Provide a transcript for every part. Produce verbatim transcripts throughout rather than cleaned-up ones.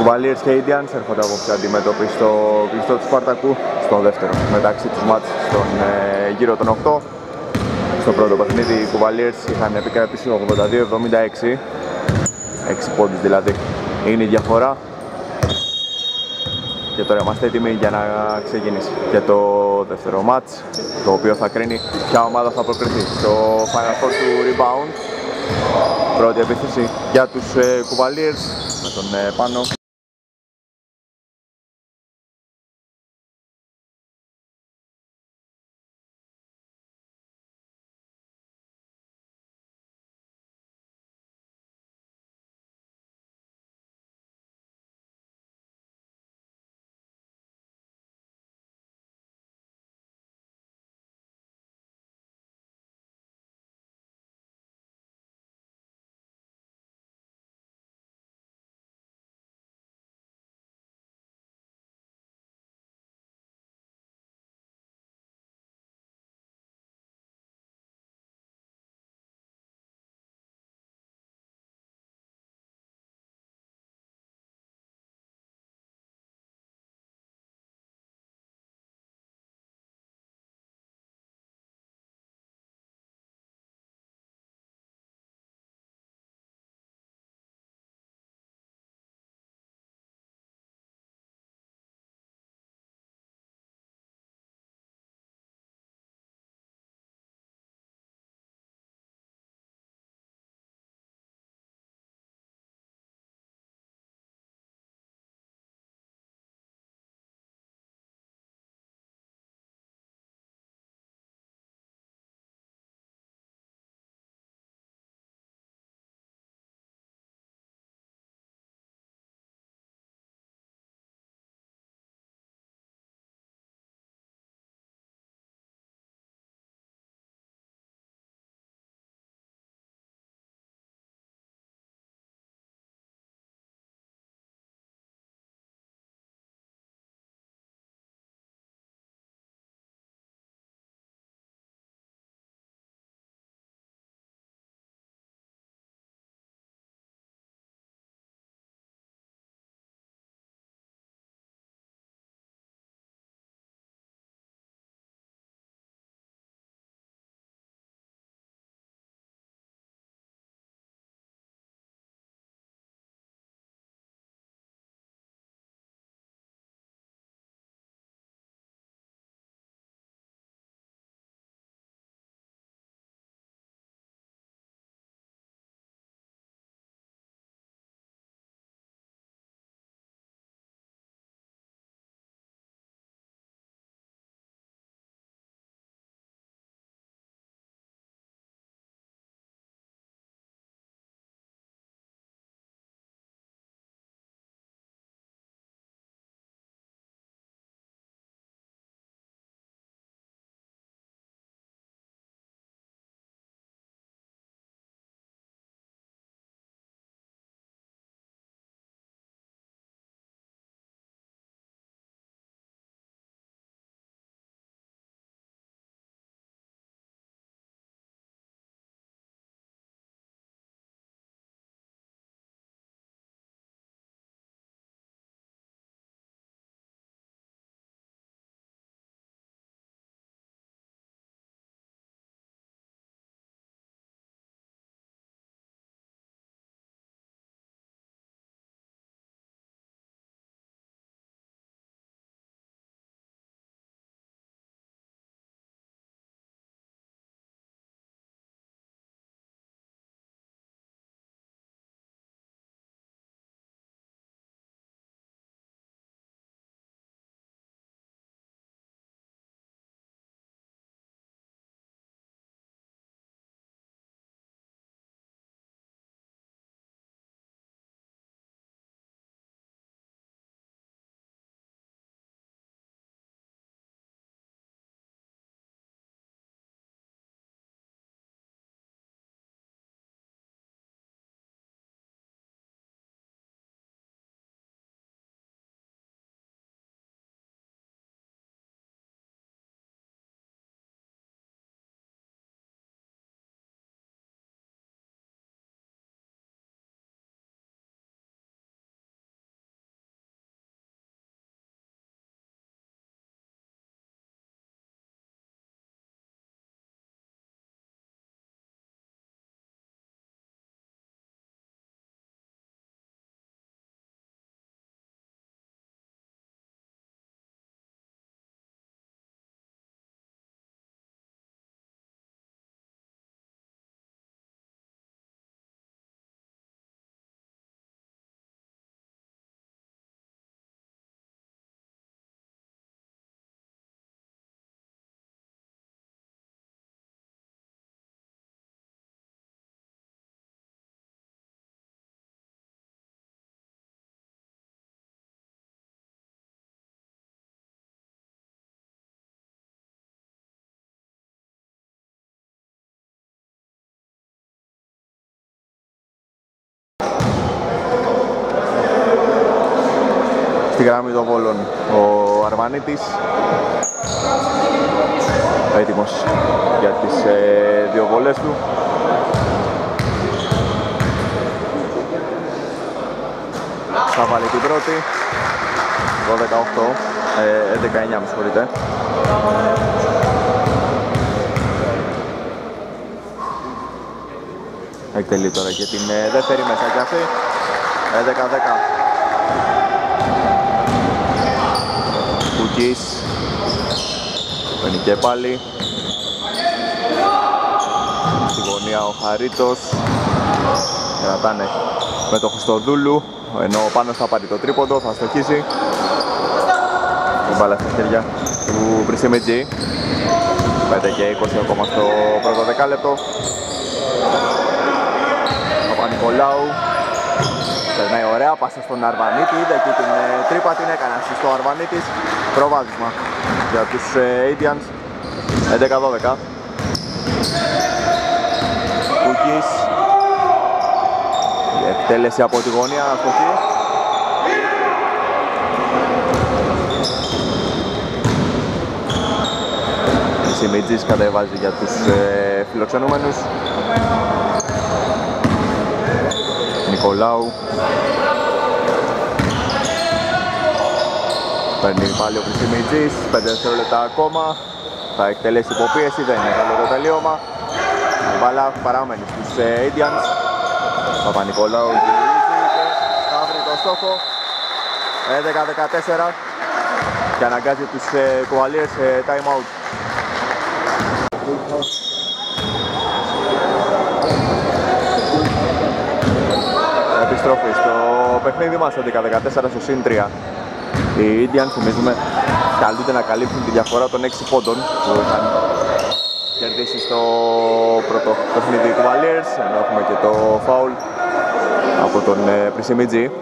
Κουβαλίερς και Indians έρχονται απόψε αντιμέτωποι στο κλειστό του Σπάρτακου στο δεύτερο μεταξύ τους μάτς στον ε, γύρο των οκτώ. Στο πρώτο παιχνίδι οι Κουβαλίερς είχαν επικρατήσει ογδόντα δύο εβδομήντα έξι, έξι πόντους δηλαδή είναι η διαφορά. Και τώρα είμαστε έτοιμοι για να ξεκινήσει και το δεύτερο μάτς, το οποίο θα κρίνει ποια ομάδα θα προκριθεί στο Final Four του Rebound. Πρώτη επίθεση για τους ε, Κουβαλίερς με τον ε, Πάνο. Στη γραμμή των Βόλων ο Αρβανίτης, έτοιμος για τις ε, δύο βολές του. Θα βάλει την πρώτη, δώδεκα οκτώ, ε, έντεκα εννιά με συγχωρείτε. Εκτελεί τώρα και την ε, δεύτερη μέσα και αυτή, έντεκα δέκα. Κουκής, παίρνει και πάλι. Στη γωνία ο Χαρίτος, κρατάνε με το Χριστοδούλου, ενώ ο Πάνος θα πάρει το τρίποντο, θα στοχίσει. Την μπάλα στα χέρια του Πρισιμιτζή. πέντε και είκοσι ακόμα στο πρώτο δεκάλεπτο. Παπα-Νικολάου περνάει ωραία, πάσα στον Αρβανίτη, είδε εκεί την ε, τρύπα, την έκανε στο Αρβανίτης. Προβάδισμα για τους ε, Indians, έντεκα δώδεκα. Κουκής, η εκτέλεση από τη γωνία, αστοχή. Σιμιτζής κατεβάζει για τους ε, φιλοξενούμενους. Νικολάου. Παίρνει πάλι ο Σιμιτζής, πέντε δευτερόλεπτα ακόμα. Θα εκτελέσει υποπίεση, δεν είναι καλό το τελείωμα. Η μπάλα παραμένει στους ε, Indians. Παπα-Νικολάου γυρίζει και θα βρει το στόχο. έντεκα δεκατέσσερα και αναγκάζει τους ε, Cavaliers σε time out. Επιστροφή στο παιχνίδι μας, έντεκα δεκατέσσερα στο συν τρία. Οι Indians, θυμίζουμε, καλούνται να καλύψουν τη διαφορά των έξι πόντων που είχαν κερδίσει στο πρώτο παιχνίδι του Cavaliers, ενώ έχουμε και το φάουλ από τον Πρισιμιτζή.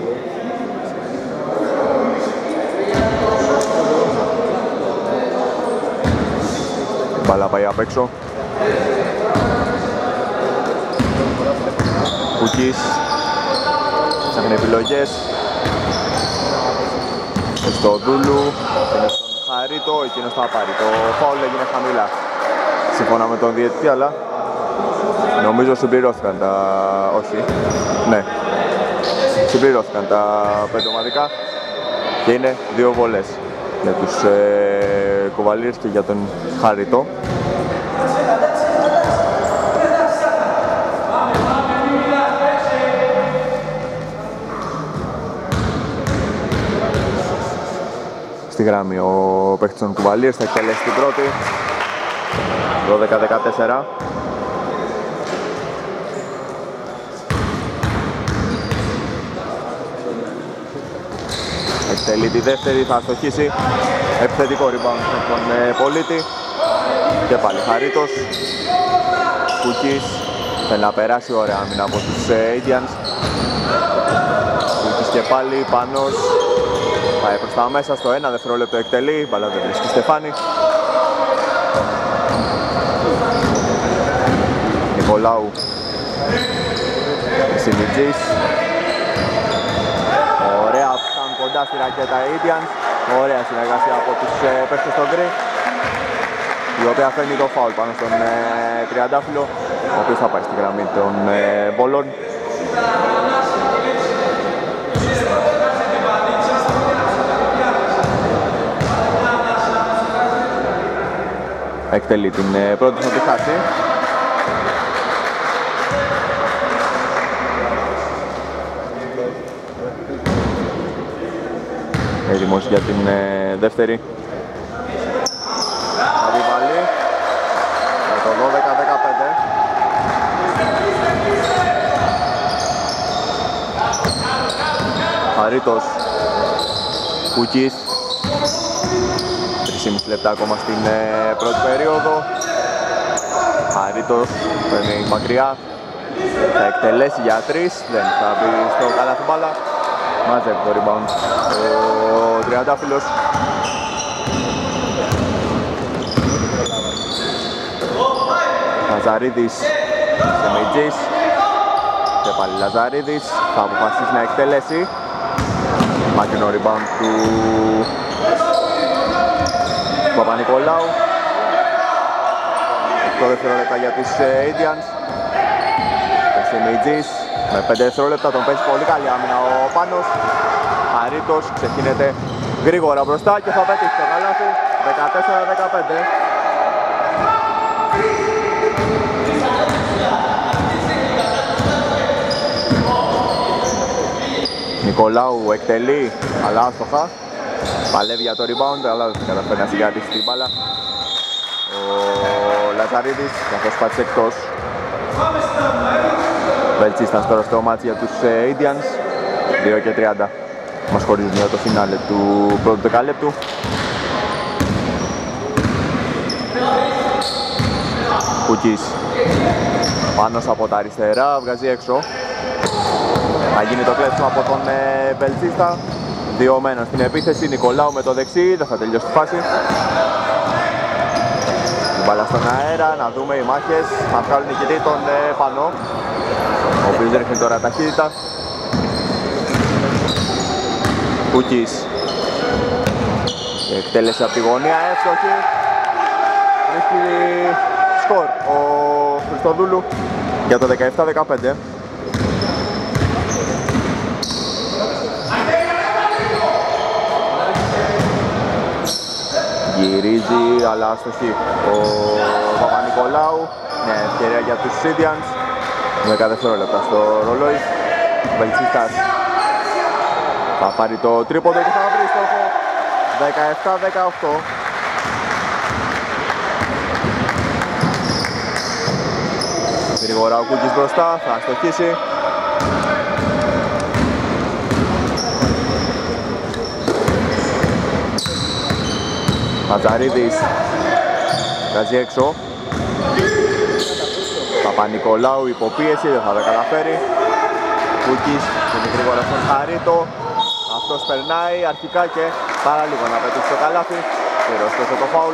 Η μπάλα πάει απ' έξω. Κουκής ψάχνει επιλογές. Στο Δούλου, είναι στον Χαρίτο, εκείνος θα πάρει. Το φάουλ έγινε χαμηλά, σύμφωνα με τον διαιτητή, αλλά νομίζω συμπληρώθηκαν τα... όχι, ναι, συμπληρώθηκαν τα πέντε ομαδικά και είναι δύο βολές για τους ε, Cavaliers και για τον Χαρίτο. Στη γράμμη ο παίκτης των Cavaliers θα εκτελέσει την πρώτη, δώδεκα δεκατέσσερα. Εκτελεί τη δεύτερη, θα αστοχίσει. Επιθετικό rebound από τον ε, Πολίτη. Και πάλι Χαρίτος. Κουκής θέλει να περάσει, ωραία άμυνα από τους ε, Indians. Κουκής και πάλι, Πανός. Πάει προς τα μέσα, στο ένα δευτερόλεπτο εκτελεί, μπαλά δεν βρίσκει Στεφάνη. Νικολάου. Σιμιτζής. Ωραία, φτάνουν κοντά στη ρακέτα οι Indians. Ωραία συνεργασία από τους ε, παίκτες στον γκρι, η οποία φέρνει το φάουλ πάνω στον ε, Τριαντάφυλλο, ο οποίος θα πάει στη γραμμή των ε, βολών. Εκτελεί την ε, πρώτη, θα τη χάσει. Έτοιμος για την ε, δεύτερη. Θα τη βάλει για το δώδεκα δεκαπέντε. Χαρίτος. Κουκής. τρία και μισό λεπτά ακόμα στην ε, πρώτη περίοδο. Χαρίτος παίρνει μακριά. Θα εκτελέσει για τρεις, δεν θα μπει στο καλάθι μπάλα. Μάζευε το rebound ο Τριαντάφυλλος. Λαζαρίδης, Σεμιτζής και πάλι Λαζαρίδης θα αποφασίσει να εκτελέσει. Μακρινό rebound του Παπα-Νικολάου. Το δευτερόλεπτα για τους Indians. Πεσιμιτζής με πέντε δευτερόλεπτα, τον παίζει πολύ καλή άμυνα ο Πάνος. Χαρίτος ξεκινείται γρήγορα μπροστά και θα πετύχει το καλάθι. δεκατέσσερα δεκαπέντε. Νικολάου εκτελεί, αλλά άστοχα. Παλεύει για το rebound, αλλά δεν καταφέρει να συγκρατήσει την μπάλα. Ο Λαζαρίδης καθώς πάτησε εκτός. Βελτσίστας τώρα στο μάτσι για τους Indians. δύο και τριάντα μας χωρίζουν για το φινάλε του πρώτου δεκαλέπτου. Κουκής Πάνος από τα αριστερά, βγάζει έξω. Θα γίνει το κλέψιμο από τον Βελτσίστα. Δύο μένων στην επίθεση, Νικολάου με το δεξί, δεν θα τελειώσει τη φάση. Την μπάλα στον αέρα, να δούμε οι μάχες. Θα βγάλουν νικητή τον Πανό, ο οποίος ρίχνει τώρα ταχύτητα. Κουκής. Εκτέλεση από τη γωνία, εύστοχη. Βρίσκει σκορ ο Χριστοδούλου για το δεκαεπτά δεκαπέντε. Γυρίζει, αλλά αστοχή ο Παπα-Νικολάου. Μια ευκαιρία για τους Indians. δέκα δευτερόλεπτα στο ρολόι. Βελτσίστας θα πάρει το τρίποντο και θα βρει στόχο. δεκαεπτά δεκαοκτώ. Γρήγορα ο Κούκης μπροστά, θα αστοχίσει. Ματζαρίδης βγάζει έξω. Παπα-Νικολάου υποπίεση, δεν θα τα καταφέρει. Κούκης είναι γρήγορα στον Χαρίτο. Αυτός περνάει αρχικά και πάρα λίγο να πετύχει το καλάθι. Πυρωστέσε το φάουλ.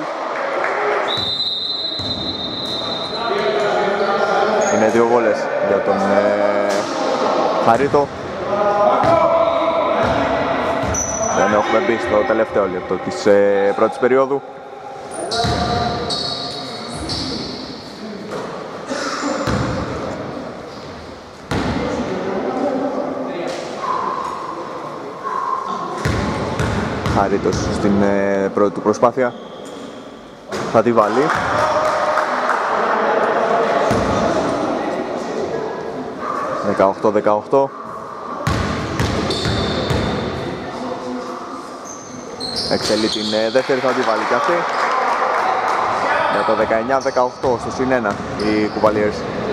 Είναι δύο βόλες για τον ε, Χαρίτο. Δεν έχουμε μπει στο τελευταίο λεπτό της ε, πρώτης περίοδου. Χαρίτος στην ε, πρώτη του προσπάθεια. Θα τη βάλει. δεκαοκτώ δεκαοκτώ. Εξελεί την ε, δεύτερη, θα τη βάλει και αυτή. Για το δεκαεννιά δεκαοκτώ στο συν ένα οι Κουβαλιέρς.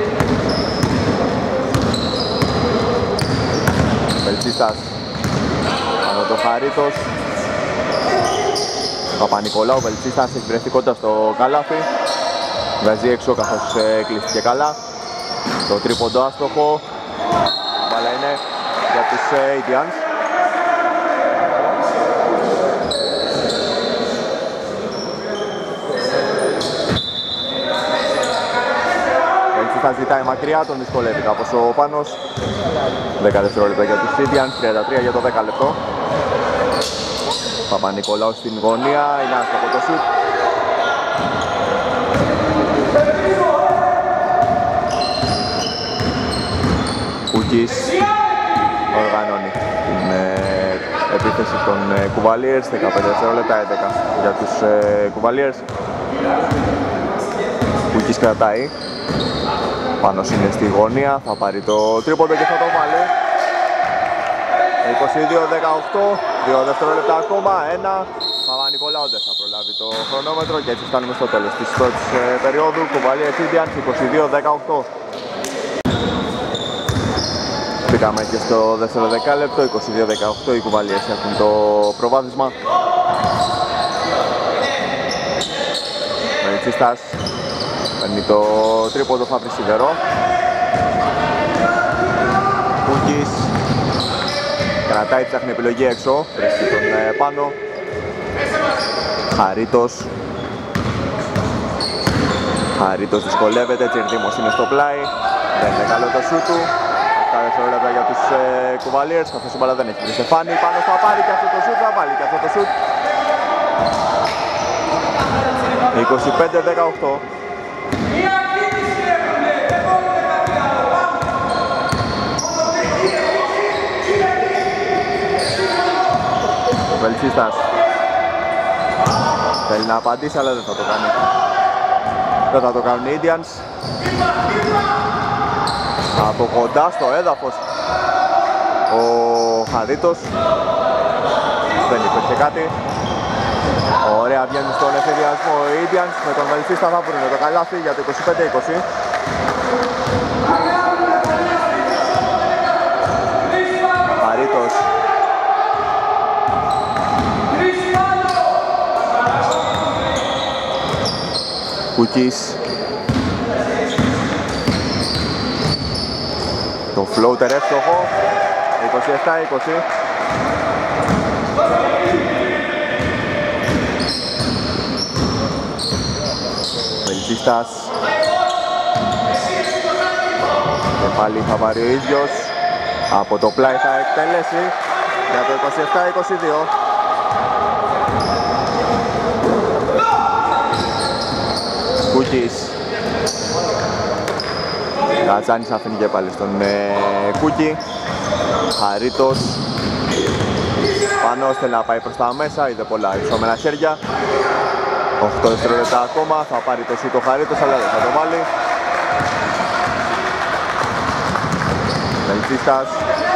Βελτσίστας πάνω το Χαρίτος. Παπα-Νικολάου, Βελτσίστας έχει βρεθεί κοντά στο καλάθι. Βγάζει έξω καθώς ε, κλείστηκε καλά. Το τρίποντο άστοχο. Μπάλα είναι για τους ε, Indians. Θα ζητάει μακριά, τον δυσκολεύει κάπως ο Πάνος. δέκα δευτερόλεπτα για τους Indians, τριάντα τρία για το δέκα λεπτό. Παπα-Νικολάου στην γωνία, είναι άστοχο το σουτ. Κούκης οργανώνει την ε, επίθεση των ε, Κουβαλιέρς, δεκαπέντε δευτερόλεπτα, έντεκα για τους ε, Κουβαλιέρς. Κούκης κρατάει. Πάνος είναι στη γωνία, θα πάρει το τρίποντο και θα το βάλει. είκοσι δύο δεκαοκτώ, δύο δευτερόλεπτα ακόμα, ένα. Παπα-Νικολάου δεν θα προλάβει το χρονόμετρο και έτσι φτάνουμε στο τέλος της πρώτης ε, περίοδου. Κουβαλιέρς Indians είκοσι δύο δεκαοκτώ. Πήγαμε και στο δεύτερο δεκάλεπτο, είκοσι δύο δεκαοκτώ, οι Κουβαλιέρς έχουν το προβάδισμα. Μελτσίστας παίρνει το τρίποντο, θα βρει σιδερό. Κούκης κρατάει, ψάχνει επιλογή έξω, βρίσκει τον ε, πάνω. Χαρίτος. Χαρίτος δυσκολεύεται, Τσιρδίμος είναι στο πλάι. Δεν είναι καλό το σούτ του. επτά δευτερόλεπτα για τους ε, Κουβαλίερς, καθώς η μπάλα δεν έχει βρει Στεφάνη. Πάνω θα πάρει και αυτό το σουτ, θα βάλει και αυτό το σουτ. είκοσι πέντε δεκαοκτώ. Ο Βελτσίστας θέλει να απαντήσει, αλλά δεν θα το κάνει. Δεν θα το κάνουν οι Indians. Από κοντά στο έδαφος ο Χαρίτος. Δεν υπήρχε κάτι. Ωραία, βγαίνει στον εφηδιασμό οι Indians. Με τον Βελτσίστα θα βρουν το καλάθι για το είκοσι πέντε είκοσι. Χαρίτος. Κουκής. Το floater εύστοχο. είκοσι επτά είκοσι. Βελτσίστας. Και πάλι θα πάρει ο ίδιος. Από το πλάι θα εκτελέσει για το είκοσι επτά είκοσι δύο. Κούκης. Κατζάνης αφήνει και πάλι στον ε, Κούκη. Χαρίτος. Πανώς θέλει να πάει προς τα μέσα, είδε πολλά ισόμενα χέρια. οκτώ δευτερόλεπτα ακόμα, θα πάρει το σούτ ο Χαρίτος, αλλά δεν θα το βάλει. Βελτσίστας.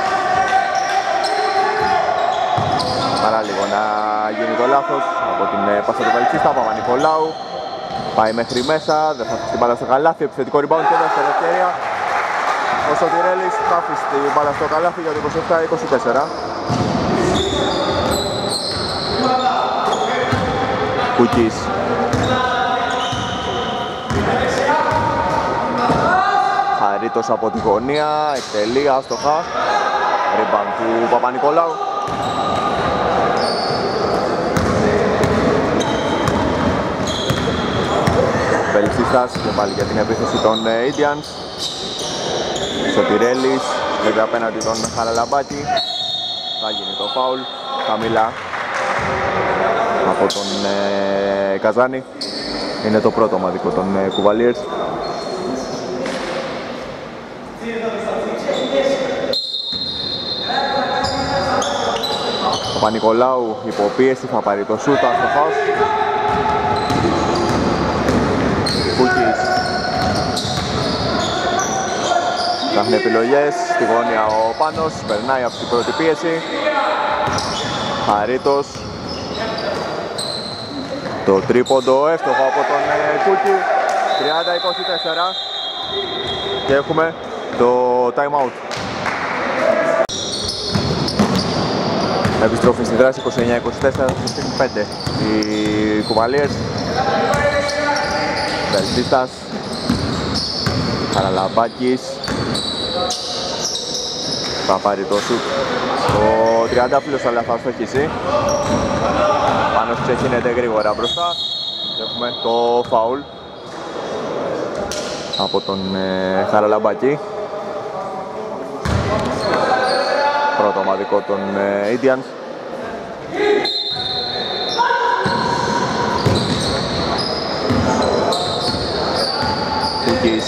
Παρά λίγο να γίνει το λάθος από την πάσα του Βελτσίστα. Παπα-Νικολάου πάει μέχρι μέσα, δεν θα αφήσει την μπάλα στο καλάθι. Επιθετικό rebound και δεύτερη ευκαιρία. Ο Σωτηρέλης θα αφήσει την μπάλα στο καλάθι για το είκοσι επτά είκοσι τέσσερα. Κουκής. Χαρίτος από τη γωνία, εκτελεί άστοχα. Rebound του Παπα-Νικολάου. Βελτσίστας και πάλι για την επίθεση των Indians. Σωτηρέλης, βέβαια απέναντι τον Χαραλαμπάκη. Θα γίνει το φάουλ, χαμηλά από τον ε, Καζάνη. Είναι το πρώτο ομαδικό των ε, Κουβαλίερς. Ο Παπα-Νικολάου υποπίεση, θα πάρει το σούτ, άστοχος. Κούκης. Ψάχνει επιλογές, στη γωνία ο Πάνος, περνάει από την πρώτη πίεση. Χαρίτος. Το τρίποντο εύστοχο από τον ε, Κούκη. τριάντα είκοσι τέσσερα. Και έχουμε το time out. Επιστροφή στη δράση είκοσι εννιά είκοσι τέσσερα στους πέντε. Οι Κουβαλίερς. Βελτσίστας. Χαραλαμπάκης. Θα πάρει το σουτ. Ο τριαντάφυλλος αλλά θα στοχίσει. Πάνω ξεκινείται γρήγορα μπροστά. Και έχουμε το φάουλ από τον ε, Χαραλαμπάκη. Πρώτο ομαδικό των ε, Indians. Κούκης.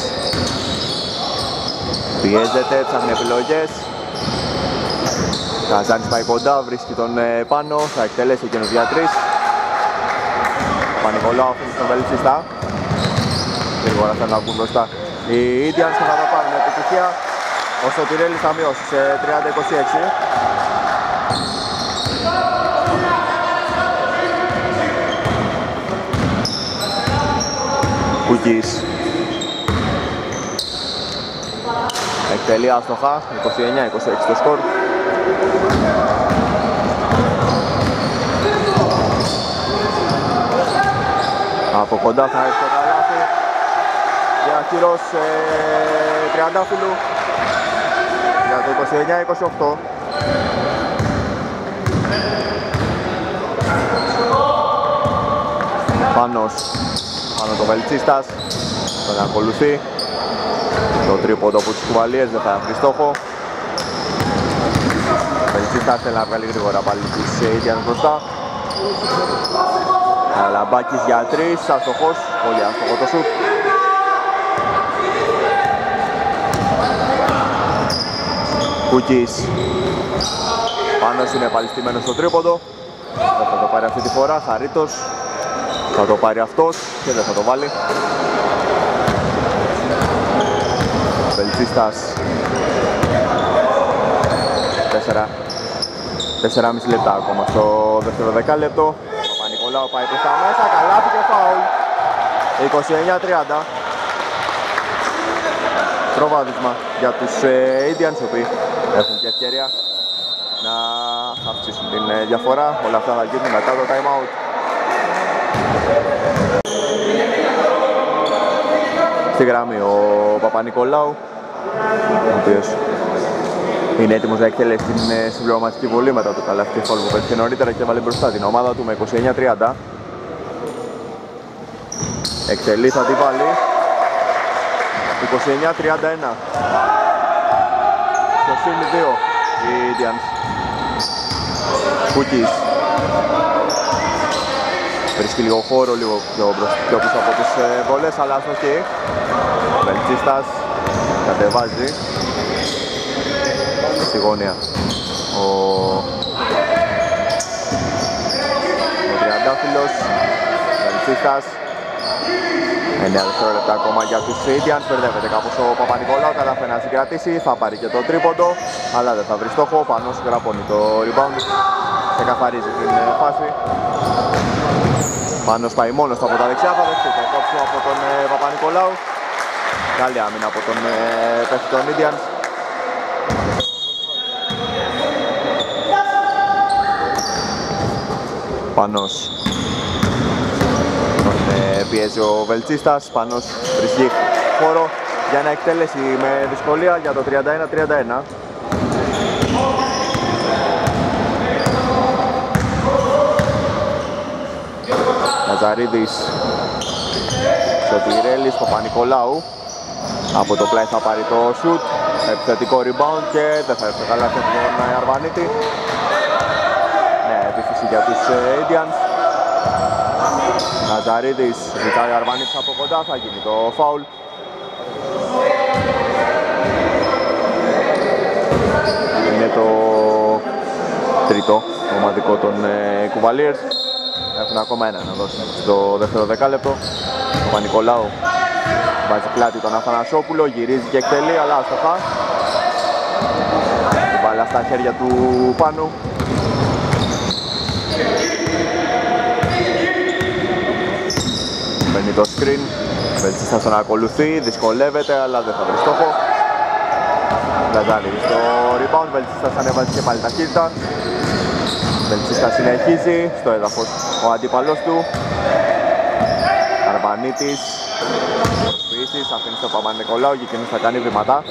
Πιέζεται, ψάχνει επιλογές. Καζάνης πάει κοντά, βρίσκει τον ε, πάνω, θα εκτελέσει εκείνος για τρεις. Παπα-Νικολάου αφήνει στον Βελτσίστα. Γρήγορα θέλουν να βγουν μπροστά οι Indians και θα το πάρουν επιτυχία. Ο Σωτηρέλης θα μειώσει σε τριάντα είκοσι έξι. Κούκης. Εκτελεί άστοχα, είκοσι εννιά είκοσι έξι το σκορ. Από κοντά θα έρθει το καλάθι για χειρός ε, τριαντάφυλλου για το είκοσι εννιά είκοσι οκτώ. Πάνος, πάνω το Βελτσίστας, τον ακολουθεί. Το τρίποντο από τους Κουβαλίερς δεν θα βρει στόχο. Βελτσιστάς θέλει να βγάλει γρήγορα πάλι τους Indians μπροστά. Λαμπάκης για τρεις, αστοχός, πολύ αστοχό το σουτ. Κουκής. Πάνος είναι πάλι στημένος στο τρίποντο. Δεν θα το πάρει αυτή τη φορά, Χαρίτος. Θα το πάρει αυτός και δεν θα το βάλει. Βελτσίστας. Τέσσερα. Τέσσερα και μισό λεπτά ακόμα στο δεύτερο δεκάλεπτο. Παπα-Νικολάου πάει προς τα μέσα, καλάθι και φάουλ. είκοσι εννιά τριάντα. Προβάδισμα για τους Indians, οι οποίοι έχουν και ευκαιρία να αυξήσουν την διαφορά. Όλα αυτά θα γίνουν μετά το time out. Στη γραμμή ο Παπα-Νικολάου, ο οποίος είναι έτοιμος να εκτελέσει την συμπληρωματική βολή μετά το καλάθι φάουλ που πέτυχε νωρίτερα και έβαλε μπροστά την ομάδα του με είκοσι εννιά τριάντα. Εκτελεί, θα τη βάλει. είκοσι εννιά τριάντα ένα. Στο συν δύο οι Indians. Κουκής. Βρίσκει λίγο χώρο, λίγο πιο, πιο πίσω από τις ε, βολές, αλλά αστοχή. Βελτσίστας κατεβάζει στη γωνία. Ο, ο Τριαντάφυλλος. Βελτσίστας. εννιά δευτερόλεπτα ακόμα για τους Indians. Μπερδεύεται κάπως ο Παπα-Νικολάου, καταφέρει να συγκρατήσει, θα πάρει και το τρίποντο, αλλά δεν θα βρει στόχο. Πανός γραπώνει το rebound και καθαρίζει την φάση. Πανός πάει μόνος του από τα δεξιά, θα δεχτεί το κόψιμο από τον Παπα-Νικολάου. Καλή άμυνα από τον παίχτη των Indians. Πανός. Πιέζει ο Βελτσίστας, Πανός βρίσκει χώρο για να εκτελέσει με δυσκολία για το τριάντα ένα τριάντα ένα. Ναζαρίδης, Σωτηρέλης, Παπα-Νικολάου. Από το πλάι θα πάρει το shoot, επιθετικό rebound και δεν θα έρθει καλά σε τον Αρβανίτη. Ναι, επίθεση για τους Indians. Ναζαρίδης ζητάει ο Αρβανίτης από κοντά, θα γίνει το φάουλ. Είναι το τρίτο ομαδικό των Cavaliers. Έχουν ακόμα ένα να δώσουν στο δεύτερο δεκάλεπτο. Ο Παπα-Νικολάου βάζει πλάτη τον Αθανασόπουλο, γυρίζει και εκτελεί, αλλά άστοχα. Μπάλα στα χέρια του Πάνου. Παίρνει το screen, Βελτσίστας τον ακολουθεί, δυσκολεύεται αλλά δεν θα βρει στόχο. Λαζάρης στο rebound, Βελτσίστας ανέβάζει και πάλι ταχύτητα. Βελτσίστας συνεχίζει, στο έδαφος ο αντίπαλος του. Αρβανίτης, προσποιήσεις, αφήνει στο Παπα-Νικολάου και εκείνος θα κάνει βήματα.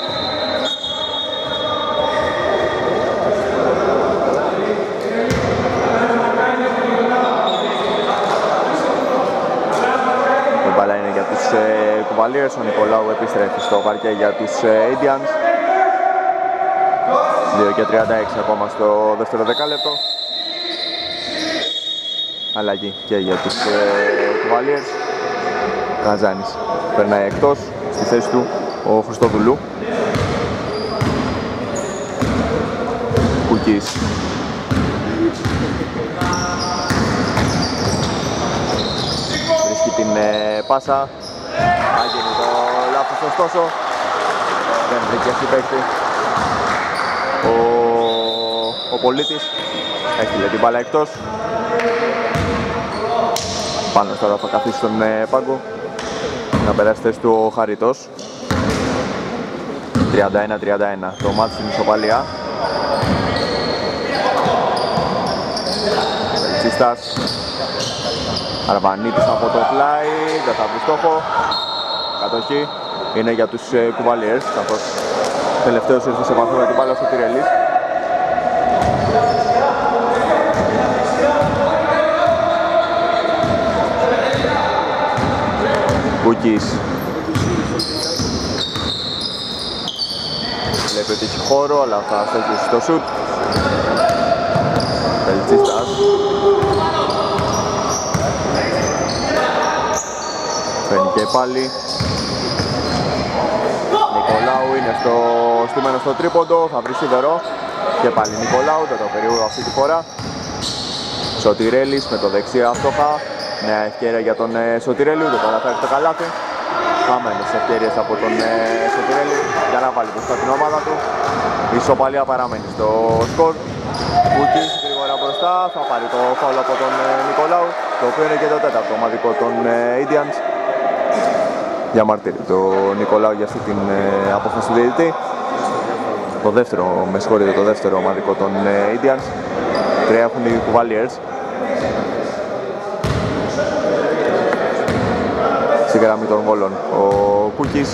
Cavaliers, ο Νικολάου επιστρέφει στο παρκέ για τους Indians. δύο και τριάντα έξι ακόμα στο δεύτερο δεκάλεπτο. Αλλαγή και για τους Cavaliers. Καζάνης περνάει εκτός, στη θέση του ο Χριστόδουλου. Κουκής. Βρίσκει την πάσα. Θα γίνει το λάθος, ωστόσο δεν βρήκε αυτή παίκτη ο, ο Πολίτης. Έστειλε την μπάλα εκτός. Πάνω τώρα θα καθίσει στον πάγκο να περάσει θέση του ο Χαρίτος. τριάντα ένα τριάντα ένα το μάτι στην ισοπαλία. Βελτσίστας. Αρβανίτης από το πλάι, δεν θα βρει στόχο. Κατοχή είναι για τους Cavaliers, καθώς τελευταίος ήρθε σε βαθμό με την μπάλα στο Τιρελής. Κουκής. πετύχει χώρο, αλλά θα στοχίσει το σουτ. Πελτσίστας. Φαίνει και πάλι. Νικολάου είναι στο στημένο στο τρίποντο, θα βρει σίδερο. Και πάλι Νικολάου, δεν το περίεργο αυτή τη φορά. Σωτηρέλης με το δεξί άστοχα. Νέα ευκαιρία για τον ε, Σωτηρέλη, ούτε καταφέρει το καλάθι. Χαμένες ευκαιρίες από τον ε, Σωτηρέλη για να βάλει μπροστά την ομάδα του. Η ισοπαλία παραμένει στο σκορ. Κούκης γρήγορα μπροστά, θα πάρει το φάουλ από τον ε, Νικολάου, το οποίο είναι και το τέταρτο ομαδικό των ε, Indians. Διαμαρτύρει το Νικολάου για αυτή την ε, απόφαση του διαιτητή. Το δεύτερο, με συγχωρείτε, το δεύτερο ομαδικό των ε, Indians. Τρία έχουν οι Cavaliers. Στη γραμμή των βόλων ο Κούκης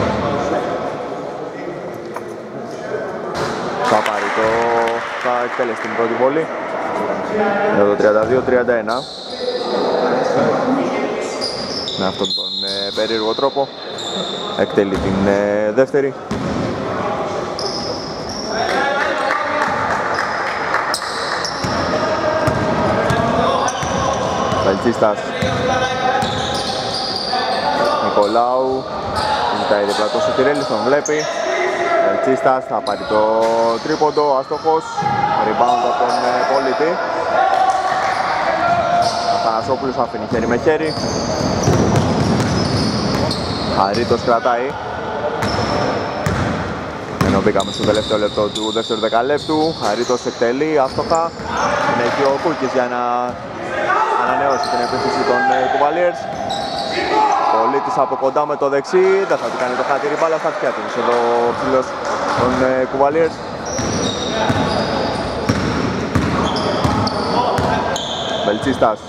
θα πάρει το... θα εκτέλεσει την πρώτη βόλη για το τριάντα δύο τριάντα ένα. Με αυτόν τον ε, περίεργο τρόπο εκτελεί την ε, δεύτερη. Βαλτσίστας. Νικολάου ζητάει δίπλα το Σωτηρέλης, τον βλέπει. Βαλτσίστας θα πάρει το τρίποντο, άστοχος. Rebound από τον ε, Πολίτη. Αθανασόπουλος αφήνει χέρι με χέρι. Χαρίτος κρατάει. Ενώ μπήκαμε στο τελευταίο λεπτό του δεύτερου δεκαλέπτου. Χαρίτος εκτελεί, άστοχα. Είναι εκεί ο Κούκης για να ανανεώσει την επίθεση των Cavaliers. Πολίτης από κοντά με το δεξί, δεν θα του κάνει το χατήρι μπάλα στα αυτιά του. Εδώ ο ψηλός των Cavaliers. Μπελτσίστας.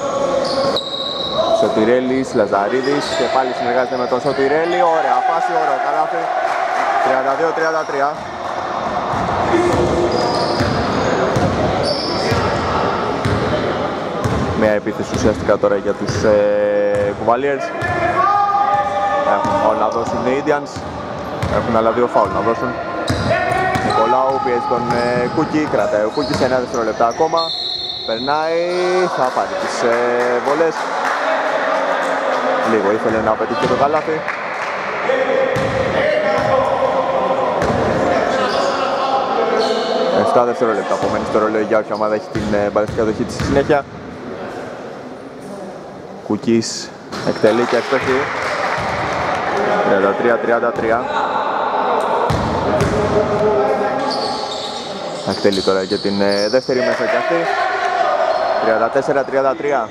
Σωτηρέλης, Λαζαρίδης και πάλι συνεργάζεται με τον Σωτηρέλη. Ωραία φάση, ωραίο καλάθι. τριάντα δύο τριάντα τρία. Μια επίθεση ουσιαστικά τώρα για τους ε, Cavaliers. Έχουν φάουλ να δώσουν οι Indians. Έχουν άλλα δύο φάουλ να δώσουν. Νικολάου πιέζει τον ε, Κούκη, κρατάει ο Κούκης εννέα δευτερόλεπτα ακόμα. Περνάει, θα πάρει τις ε, βολές. Λίγο ήθελε να πετύχει το καλάθι. επτά δευτερόλεπτα απομένει στο ρολόι για όποια ομάδα έχει την ε, μπαλιστική κατοχή της στη συνέχεια. Κούκης εκτελεί και εύστοχη. τριάντα τρία τριάντα τρία. Εκτελεί τώρα και την ε, δεύτερη μέσα και αυτή. τριάντα τέσσερα τριάντα τρία.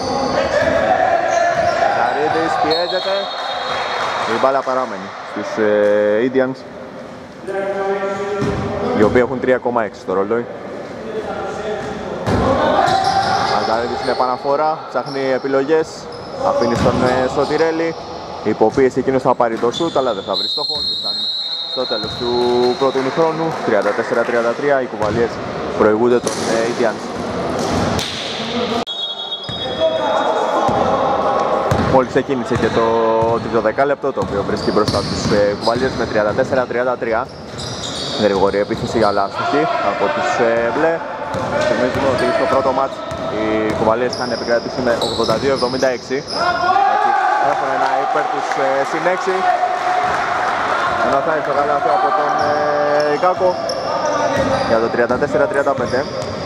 Καρίδης πιέζεται. Η μπάλα παραμένει στους ε, Indians, οι οποίοι έχουν τρία κόμμα έξι στο ρολόι. Αζαρίδης είναι επαναφορά, ψάχνει επιλογές, αφήνει στον ε, Σωτηρέλη. Υποπίεση εκείνος θα πάρει το σουτ, αλλά δεν θα βρει στόχο. Και φτάνει στο τέλος του πρώτου ημιχρόνου, τριάντα τέσσερα τριάντα τρία, οι Cavaliers προηγούνται των ε, Indians. Μόλις ξεκίνησε και το τρίτο δεκάλεπτο, το οποίο βρίσκει μπροστά τους ε, Cavaliers με τριάντα τέσσερα τριάντα τρία. Γρήγορη επίθεση αλλά άστοχη από τους ε, μπλε. Θυμίζουμε ότι στο πρώτο μάτς οι Cavaliers είχαν επικρατήσει με ογδόντα δύο εβδομήντα έξι. Έτσι έχουν ένα υπέρ τους ε, συν έξι. Ενώ θα είναι στο καλάθι από τον ε, Κάκο για το τριάντα τέσσερα τριάντα πέντε.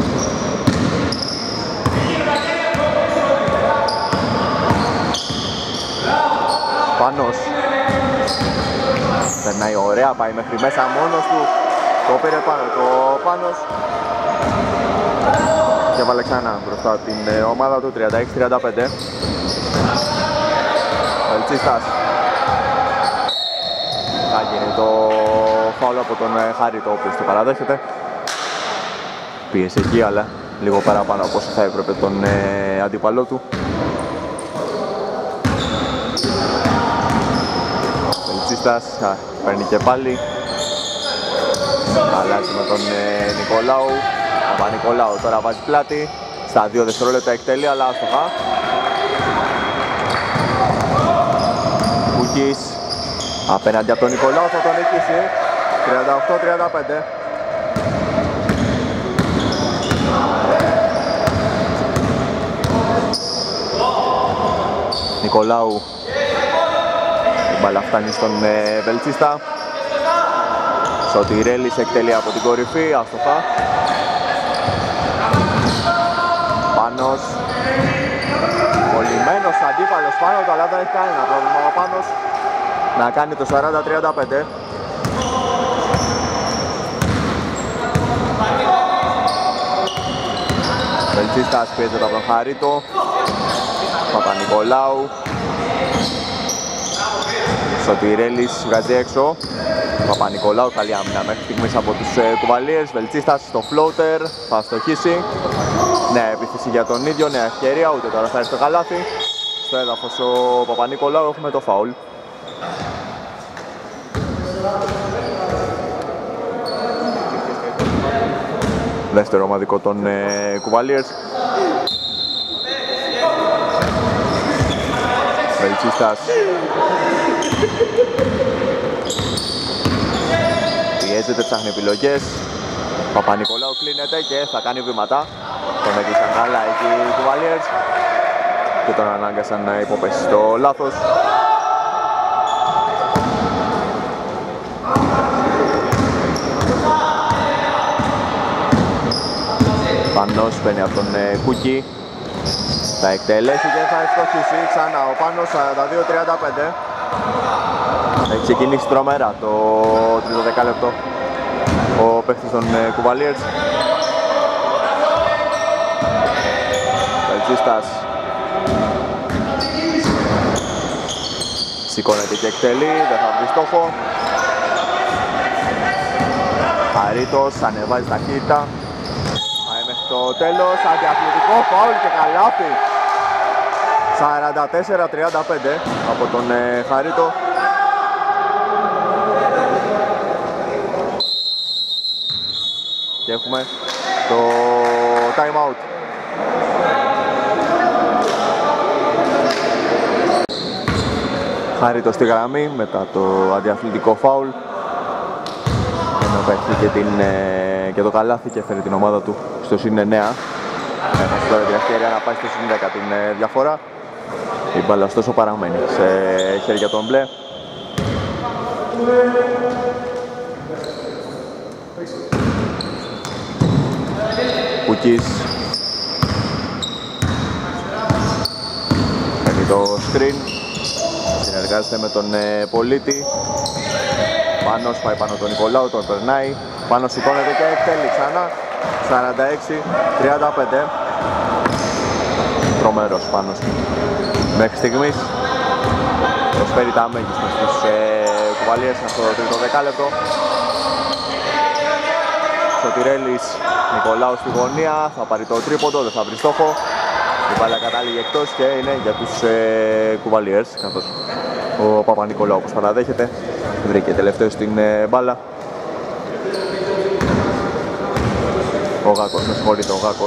Πάνος. Περνάει ωραία, πάει μέχρι μέσα μόνος του. Το πήρε πάνω το Πάνος. Και βάλε ξανά μπροστά την ε, ομάδα του, τριάντα έξι τριάντα πέντε. Βελτσίστας. Θα γίνει το φάουλ από τον ε, Χάρη, το οποίο το παραδέχεται. Πίεσε εκεί, αλλά λίγο παραπάνω από όσο θα έπρεπε τον ε, αντίπαλό του. Βελτσίστας παίρνει και πάλι. Αλλάζει με τον ε, Νικολάου. Ο Νικολάου τώρα βάζει πλάτη. Στα δύο δευτερόλεπτα εκτελεί, αλλά άστοχα. Κούκης απέναντι από τον Νικολάου, θα τον νικήσει. τριάντα οκτώ τριάντα πέντε. Νικολάου. Η μπάλα φτάνει στον ε, Βελτσίστα. Σωτηρέλης εκτελεί από την κορυφή, άστοχα. Πάνος. Κολλημένος αντίπαλος πάνω του, αλλά δεν έχει κανένα πρόβλημα ο Πάνος να κάνει το σαράντα τριάντα πέντε. Βελτσίστας πιέζεται από τον Χαρίτο. Παπα-Νικολάου. Σωτηρέλης βγάζει έξω. Παπα-Νικολάου, καλή άμυνα μέχρι στιγμής από τους ε, κουβαλίες. Βελτσίστας στο floater, θα στοχίσει. Νέα επίθεση για τον ίδιο, νέα ευκαιρία, ούτε τώρα θα έρθει το καλάθι. Στο έδαφος ο Παπα-Νικολάου, έχουμε το φάουλ. Δεύτερο ομαδικό των ε, Κουβαλίες. Βελτσίστας. Πιέζεται, ψάχνει επιλογές. Παπα-Νικολάου κλείνεται και θα κάνει βήματα. Τον έκλεισαν καλά εκεί οι Κουβαλίες και τον ανάγκασαν να υποπέσει στο λάθος. Πάνος παίρνει από τον ε, Κούκι. Θα εκτελέσει και θα ευστοχίσει ξανά ο Πάνος, σαράντα δύο τριάντα πέντε. Έχει ξεκινήσει τρομερά το τρίτο δεκάλεπτο ο παίκτης των ε, Κουβαλίες. Βελτσίστας σηκώνεται και εκτελεί, δεν θα βρει στόχο. Χαρίτος ανεβάζει ταχύτητα. Πάει μέχρι το τέλος, αντιαθλητικό φάουλ και καλάθι. σαράντα τέσσερα τριάντα πέντε από τον ε, Χαρίτο. Και έχουμε το time out. Χαρίτο στη γραμμή μετά το αντιαθλητικό φάουλ. Ενώ παίχνει και, την, ε, και το καλάθι και φέρει την ομάδα του στο συν εννέα. Έχασε τώρα την ευκαιρία να πάει στο συν δέκα την ε, διαφορά. Η μπάλα ωστόσο παραμένει σε χέρια των μπλε. Κουκής. Παίρνει το screen. Συνεργάζεται με τον ε, Πολίτη. Πάνος πάει πάνω τον Νικολάου, τον περνάει. Πάνος σηκώνεται και εκτέλει ξανά. σαράντα έξι τριάντα πέντε. Τρομερός Πάνος. Μέχρι στιγμής προσφέρει τα μέγιστα στους ε, Κουβαλίες στο τρίτο δεκάλεπτο. Σωτηρέλης, Νικολάου στη γωνία, θα πάρει το τρίποντο, δεν θα βρει στόχο. Η μπάλα κατάληγε εκτός και είναι για τους ε, Κουβαλίες, καθώς ο Παπα-Νικολάου, όπως παραδέχεται, βρήκε τελευταίο στην ε, μπάλα. Ο Γάκος, με συγχωρείτε, ο Γάκος.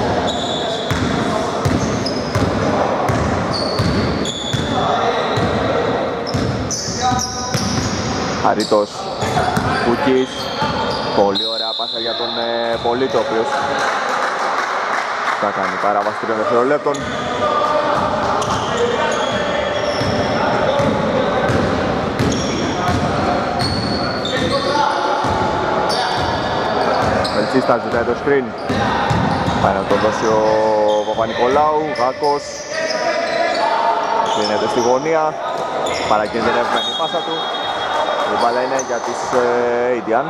Χαρίτος, Κουκής, πολύ ωραία πάσα για τον ε, Πολίτη, ο οποίος θα κάνει παράβαση τριών δευτερολέπτων. Βελτσίστα ζητάει το screen. Πάει να το δώσει ο Παπα-Νικολάου, Γάκος. Κλείνεται στη γωνία, παρακινδυνευμένη η πάσα του. Η μπάλα είναι για τους ε, Indians.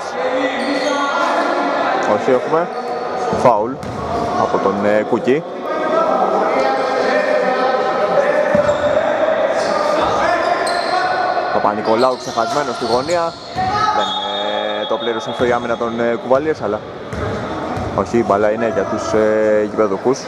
Όχι, έχουμε φάουλ από τον ε, Κούκι. Παπα-Νικολάου ξεχασμένος στη γωνία. Δεν ε, το πλήρωσε αυτό η άμυνα των ε, Κουβαλίες, αλλά όχι, η μπάλα είναι για τους ε, γηπεδούχους.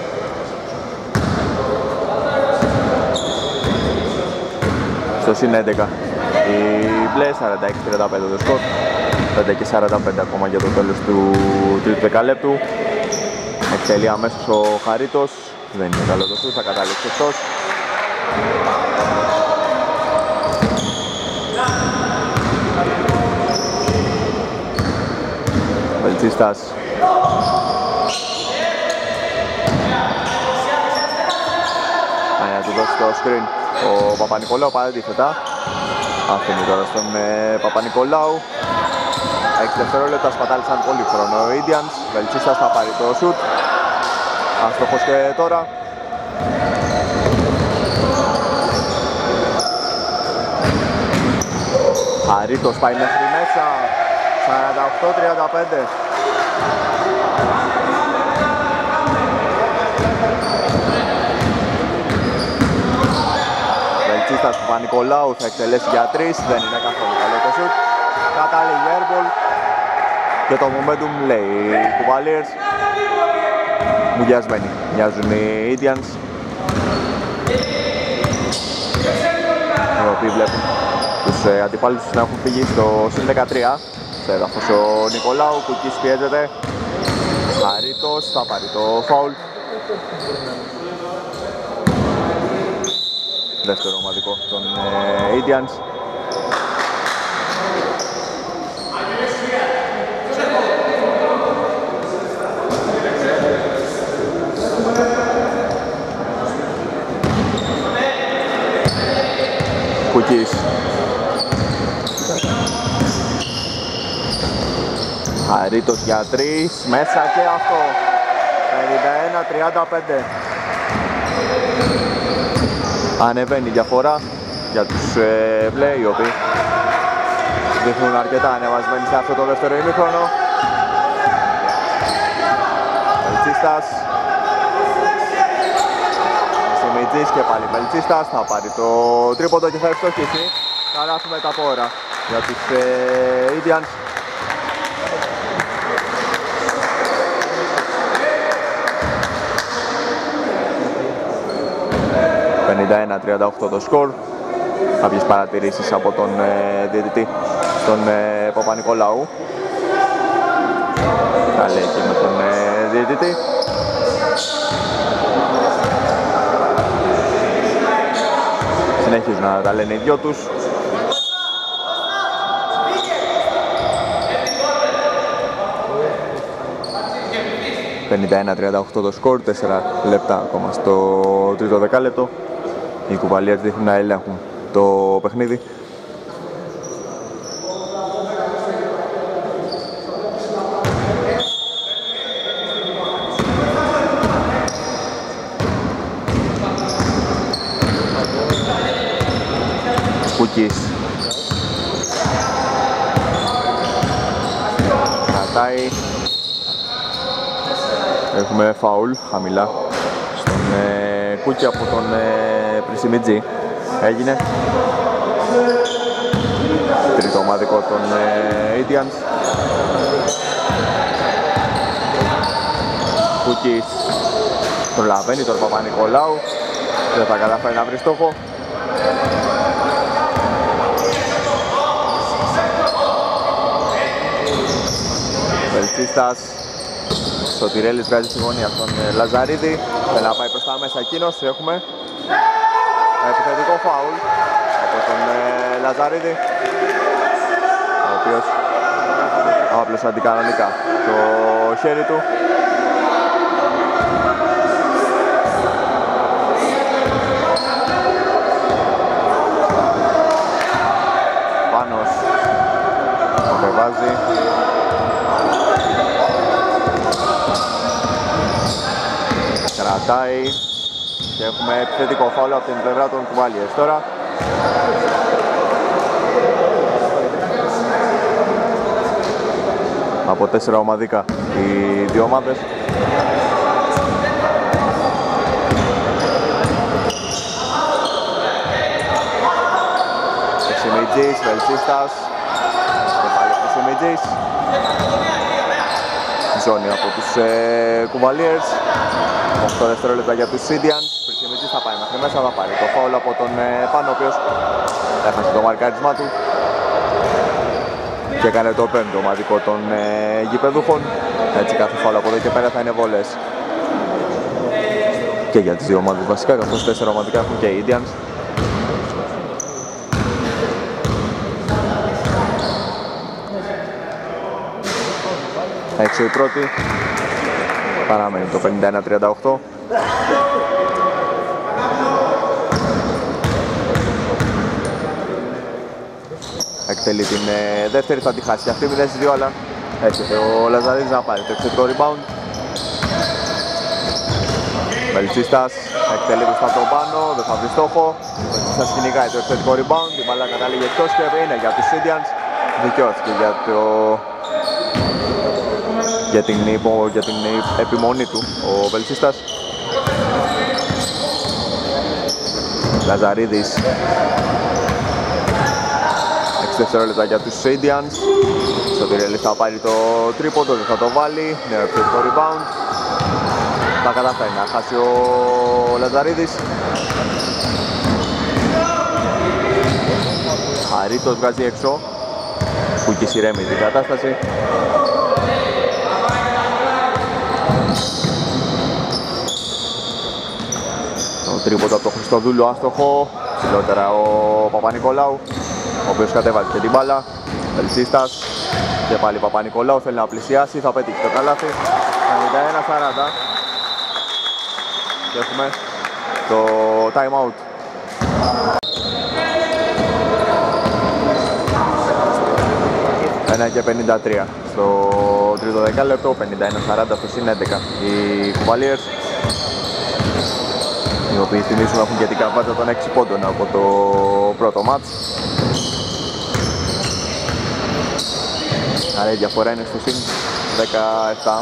Στο συν έντεκα. Η μπλε, σαράντα έξι τριάντα πέντε το σκορ. πέντε και σαράντα πέντε ακόμα για το τέλος του τρίτου δεκαλέπτου. Εκτελεί αμέσως ο Χαρίτος. Δεν είναι καλό το σου, θα καταλήξει εκτός. Βελτσίστας. Να του δώσει το screen ο Παπα-Νικολάου, παρά αντίθετα. Αφήνει τώρα στον ε, Παπα-Νικολάου. έξι δευτερόλεπτα, σπατάλησαν πολύ χρόνο ο Indians. Βελτσίστας θα πάρει το shoot. Αστοχός και τώρα. Χαρίτος πάει μέχρι μέσα. σαράντα οκτώ τριάντα πέντε. Βελτσίστας του Παπα-Νικολάου θα εκτελέσει για τρεις. Δεν είναι καθόλου καλό το shoot. Κατάλληλη airball. Και το momentum λέει οι Cavaliers. Μουδιασμένοι μοιάζουν οι Indians, οι οποίοι βλέπουν τους ε, αντιπάλους τους να έχουν φύγει στο συν δεκατρία. Στο έδαφος ο Νικολάου, Κουκής πιέζεται. Χαρίτος θα πάρει το foul. Δεύτερο ομαδικό των ε, Indians. Κουκής. Χαρίτος για τρεις, μέσα και αυτό. πενήντα ένα τριάντα πέντε. Ανεβαίνει η διαφορά για τους ε, μπλε, οι οποίοι δείχνουν αρκετά ανεβασμένοι σε αυτό το δεύτερο ημίχρονο. Βελτσίστας. Σιμιτζής και πάλι Βελτσίστας θα πάρει το τρίποντο και θα ευστοχίσει. Καλάθι μετά από ώρα για τους ε, Indians. πενήντα ένα τριάντα οκτώ το σκορ. Κάποιες παρατηρήσεις από τον ε, διαιτητή, τον ε, Παπα-Νικολάου. Τα λέει και με τον ε, διαιτητή. Συνεχίζουν να τα λένε οι δυο τους. πενήντα ένα τριάντα οκτώ το σκορ, τέσσερα λεπτά ακόμα στο τρίτο δεκάλεπτο. Οι Κουβαλιέρς δείχνουν να ελέγχουν το παιχνίδι. Κουκής. Κρατάει. Έχουμε φαουλ χαμηλά στον ε, Κούκη από τον ε, Πρισιμιτζή. Έγινε. Τρίτο ομαδικό των ε, Indians. Κούκης προλαβαίνει τον Παπα-Νικολάου. Δεν θα καταφέρει να βρει στόχο. Βελτσίστας. Σωτηρέλης βγάζει στη γωνία στον Λαζαρίδη. Θέλει να πάει προς τα μέσα εκείνος. Έχουμε επιθετικό φάουλ από τον ε, Λαζαρίδη, ο οποίος άπλωσε αντικανονικά το χέρι του. Πάνος κατεβάζει. Κρατάει και έχουμε επιθετικό φάουλ από την πλευρά των Κουβάλιες τώρα. Από τέσσερα ομαδικά οι δύο ομάδες. Σιμιτζής, Βελτσίστας και πάλι ο Σιμιτζής. Ζώνη από τους ε, Κουβαλιέρς. οκτώ δευτερόλεπτα για τους Indians. Πρισιμιτζής θα πάει μέχρι μέσα, θα πάρει το φάουλ από τον ε, Πάνο, ο οποίος έχασε το μαρκάρισμά του και έκανε το πέμπτο ομαδικό των ε, γηπεδούχων. Έτσι κάθε φάουλ από εδώ και πέρα θα είναι βολές και για τις δύο ομάδες βασικά, καθώς τέσσερα ομαδικά έχουν και οι Indians. έξω η πρώτη. Παραμένει το πενήντα ένα τριάντα οκτώ. Εκτελεί την ε, δεύτερη, θα τη χάσει αυτή μηδέν δύο, αλλά έρχεται ο Λαζαρίδης να πάρει το εξαιρετικό rebound. Βελτσίστας εκτελεί μπροστά από τον πάνω, δεν θα βρει στόχο. Βελτσίστας κυνηγάει το εξαιρετικό rebound, η μπάλα καταλήγει εκτός και είναι για τους Indians. Δικαιώθηκε για, το... για, την υπο... για την επιμονή του ο Βελτσίστας. Λαζαρίδης, έξι δευτερόλεπτα για τους Indians. Στο Τυρέλης θα πάρει το τρίποντο, δεν θα το βάλει. Νέο επιθετικό rebound. Θα καταφέρει να χάσει ο Λαζαρίδης. Χαρίτος βγάζει έξω. Κούκκις ηρέμει την κατάσταση. Το τρίποντο από τον Χριστοδούλου άστοχο. Ψηλότερα ο Παπα-Νικολάου, ο οποίος κατέβαλε και την μπάλα. Βελτσίστας και πάλι Παπα-Νικολάου θέλει να πλησιάσει, θα πετύχει το καλάθι. ενενήντα ένα σαράντα και έχουμε το time out. ένα και πενήντα τρία στο τρίτο δεκάλεπτο, πενήντα ένα σαράντα στο συν έντεκα οι Cavaliers, οι οποίοι θυμίσουν έχουν και την καβάτα των έξι πόντων από το πρώτο μάτς. Άρα η διαφορά είναι στο συν δεκαεπτά.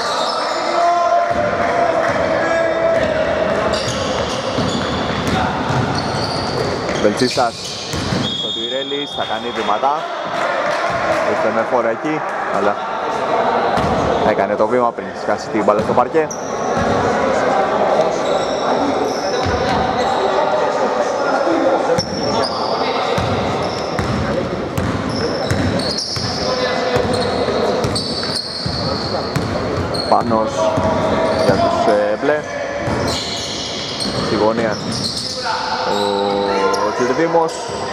Βελτσίστας στο Τουιρέλης, θα κάνει βήματα. Ήρθε με φόρα εκεί, αλλά έκανε το βήμα πριν σκάσει την μπάλα στο παρκέ. Πάνος για τους ε, μπλε. Στη γωνία ο Τσιρδήμος.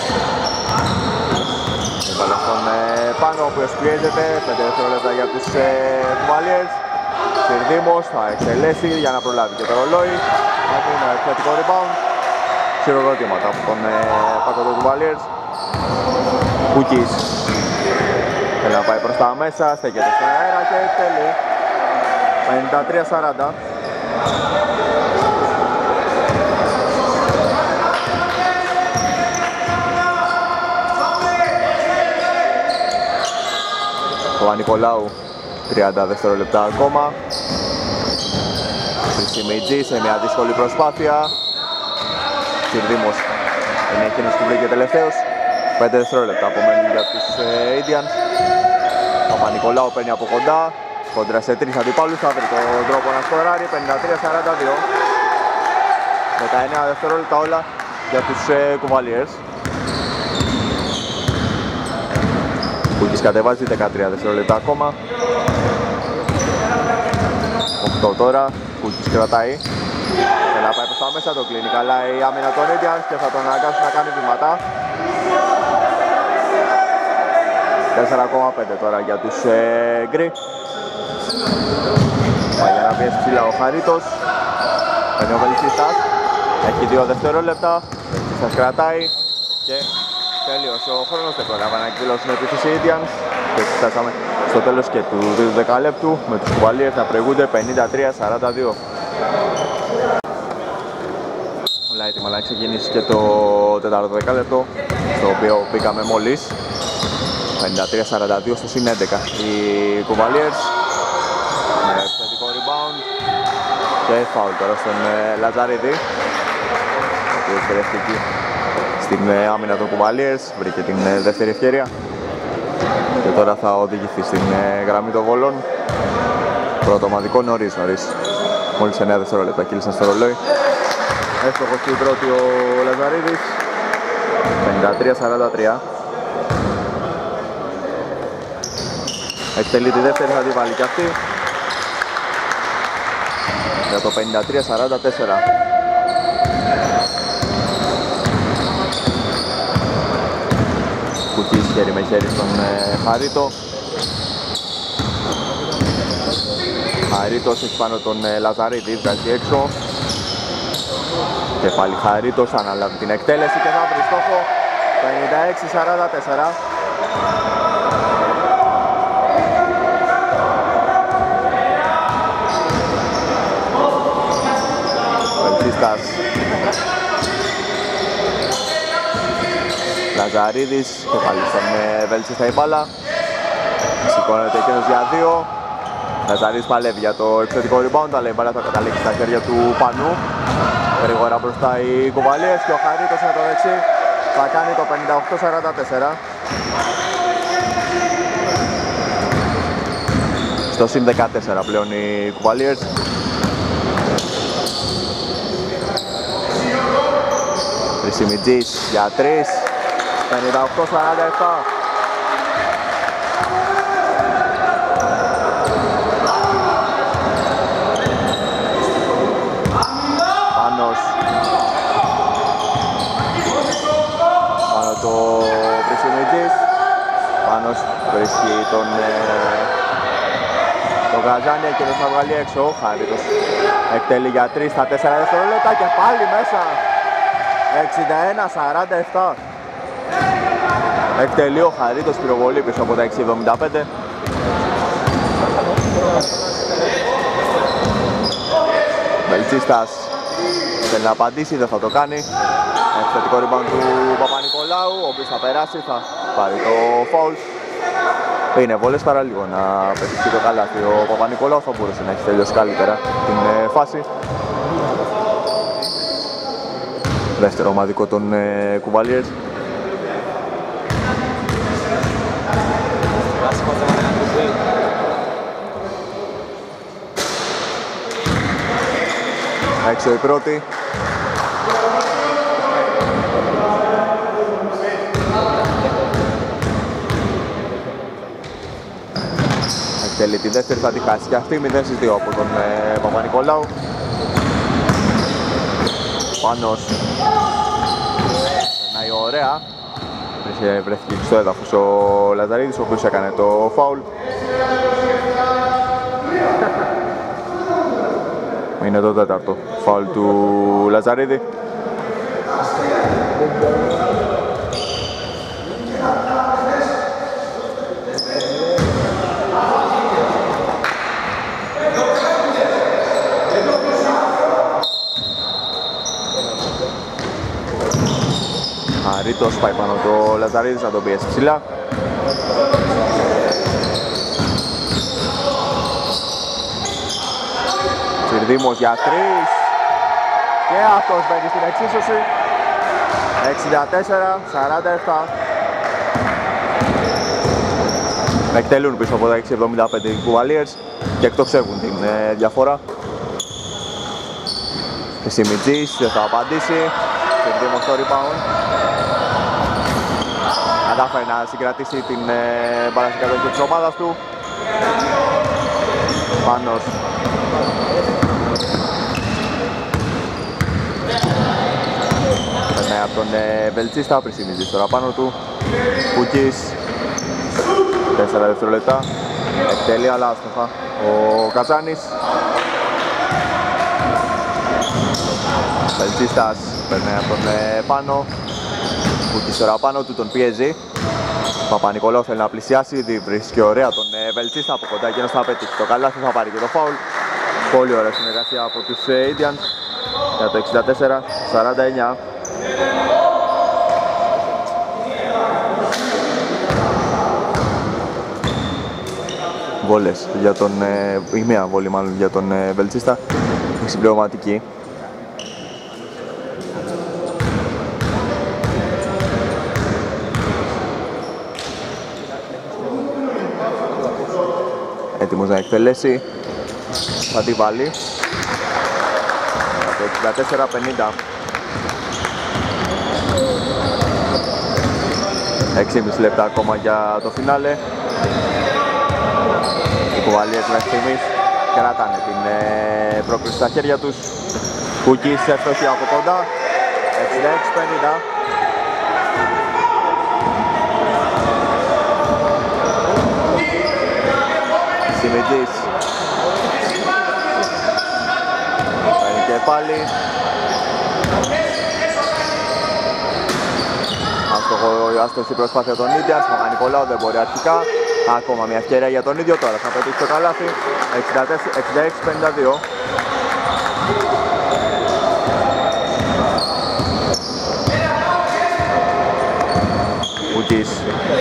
Η μπάλα στον ε, πάνω, ο οποίος πιέζεται. πέντε δευτερόλεπτα για τους ε, Cavaliers. Τσιρδήμος θα εξελέσει για να προλάβει και το ρολόι. Θα έχει ένα επιθετικό rebound. Χειροκροτήματα από τον ε, πάκο του Cavaliers. Κούκκις θέλει να πάει προς τα μέσα, στέκεται στον αέρα και τέλει. πενήντα τρία σαράντα. Ο Νικολάου, τριάντα δευτερόλεπτα ακόμα. Χρυσιμιτζή σε μια δύσκολη προσπάθεια. Τσιρδήμος είναι εκείνος που βρήκε τελευταίος. πέντε δευτερόλεπτα απομένουν για τους ε, Indians. Ο Νικολάου παίρνει από κοντά. Κόντρα σε τρεις αντιπάλους, θα βρει τον τρόπο να σκοράρει. πενήντα τρία σαράντα δύο. δεκαεννέα δευτερόλεπτα όλα για τους ε, Cavaliers. Κούκκις κατεβάζει, δεκατρία δευτερόλεπτα ακόμα. οκτώ τώρα, Κούκκις κρατάει. Θέλει να πάει προς τα μέσα, το κλείνει καλά η άμυνα των Indians και θα τον αναγκάσουν να κάνει βήματα. τέσσερα κόμμα πέντε τώρα για τους ε, γκρι. Πάει για να πιέσει ψηλά ο Χαρίτος. Παίρνει ο Βελτσίστας. Έχει δύο δευτερόλεπτα. Ο Βελτσίστας κρατάει και τέλειωσε ο χρόνος. Δεν προλάβα να εκδηλώσουν επίθεση οι Indians. Και φτάσαμε στο τέλος και του τρίτου δεκαλέπτου με τους Cavaliers να προηγούνται πενήντα τρία σαράντα δύο. Όλα έτοιμα να ξεκινήσει και το τέταρτο δεκάλεπτο, στο οποίο πήγαμε μόλις. πενήντα τρία σαράντα δύο στο συν έντεκα οι Cavaliers. Με επιθετικό rebound και φάουλ τώρα στον ε, Λαζαρίδη, ο οποίος βρέθηκε στην ε, άμυνα των Cavaliers, βρήκε την ε, δεύτερη ευκαιρία και τώρα θα οδηγηθεί στην ε, γραμμή των βολών. Πρώτο ομαδικό νωρίς νωρίς, μόλις εννέα δευτερόλεπτα κύλησαν στο ρολόι. Εύστοχος στην πρώτη ο Λαζαρίδης, πενήντα τρία σαράντα τρία. Εκτελεί τη δεύτερη, θα τη βάλει και αυτή για το πενήντα τρία σαράντα τέσσερα. Κουκκής χέρι με χέρι στον ε, Χαρίτο. Χαρίτος έχει πάνω τον Λαζαρίδη, βγάζει έξω. Και πάλι Χαρίτος αναλάβει την εκτέλεση και θα βρει στόχο. πενήντα έξι σαράντα τέσσερα. Βελτσίστας. Λαζαρίδης και πάλι στον Βελτσίστα η μπάλα. Σηκώνεται εκείνος για δύο. Λαζαρίδης παλεύει για το επιθετικό rebound, αλλά η μπάλα θα καταλήξει στα χέρια του Πανού. Γρήγορα μπροστά οι κουβαλίες και ο Χαρίτος με το δεξί θα κάνει το πενήντα οκτώ σαράντα τέσσερα. Στο συν δεκατέσσερα πλέον οι κουβαλίες. Χρυσιμιτζής για τρεις. πενήντα οκτώ σαράντα επτά. Πάνος. Πάνω το Χρυσιμιτζής. Πάνος βρίσκει τον, τον Γαζάνια και τον θα βγάλει έξω. Χαρίτος εκτελεί για τρεις στα τέσσερα δευτερόλεπτα και πάλι μέσα. εξήντα ένα σαράντα επτά. Εκτελεί ο Χαρίτος πυροβολή πίσω από τα έξι εβδομήντα πέντε. Βελτσίστας θέλει να απαντήσει, δεν θα το κάνει. Επιθετικό rebound του Παπα-Νικολάου, ο οποίος θα περάσει, θα πάρει το foul. Είναι βόλες παρά λίγο να πετύχει το καλάθι. Ο Παπα-Νικολάου θα μπορούσε να έχει τελειώσει καλύτερα την φάση. Δεύτερο ομαδικό των ε, Κουβαλιέρς. Έξω η πρώτη. Εκτελεί τη δεύτερη, θα τη χάσει και αυτή. μηδέν στις δύο από τον ε, Παπα-Νικολάου. Πάνος. Περνάει ωραία. Βρέθηκε στο έδαφος ο Λαζαρίδης, ο οποίος έκανε το φάουλ. Είναι το τέταρτο φάουλ του Λαζαρίδη. Χαρίτος πάει πάνω το Λαζαρίδης να τον πιέσει ψηλά. Τσιρδίμος για τρεις και αυτός μπαίνει στην εξίσωση. εξήντα τέσσερα σαράντα επτά. Εκτελούν πίσω από τα έξι εβδομήντα πέντε οι Κουβαλιέρς και εκτοξεύουν την ε, διαφορά. Και Σιμιτζής δεν θα απαντήσει. Τσιρδίμος στο rebound. Κατάφερε να συγκρατήσει την ε, μπάλα στην κατοχή της ομάδας του. Πάνος. Περνάει από τον ε, Βελτσίστα, Πρισιμιτζής τώρα πάνω του. Κουκής. τέσσερα δευτερόλεπτα. Εκτελεί αλλά άστοχα ο Κατσάνης. Βελτσίστας περνάει από τον ε, πάνω. Κουκής τώρα πάνω του, τον πιέζει. Παπα-Νικολάου θέλει να πλησιάσει, βρίσκει ωραία τον ε, Βελτσίστα από κοντά, εκείνος θα πετύχει το καλάθι, θα πάρει και το φάουλ. Πολύ ωραία συνεργασία από τους ε, Indians για το εξήντα τέσσερα σαράντα εννιά. Βόλες για τον, ε, η μία βόλη μάλλον για τον ε, Βελτσίστα, η συμπληρωματική. Έτοιμος να εκτελέσει, θα τη βάλει. Το εξήντα τέσσερα πενήντα. έξι και μισό λεπτά ακόμα για το φινάλε. Οι Κουβαλιές μέχρι στιγμής κρατάνε την ε, πρόκριση στα χέρια τους. Κουκής εύστοχη από κοντά. εξήντα έξι πενήντα. Σιμιτζής πάλι. Άστοχη προσπάθεια των Indians, ο Νικολάου δεν μπορεί αρχικά. Ακόμα μια ευκαιρία για τον ίδιο, τώρα θα πετύχει το καλάθι. εξήντα έξι πενήντα δύο. Κουκής.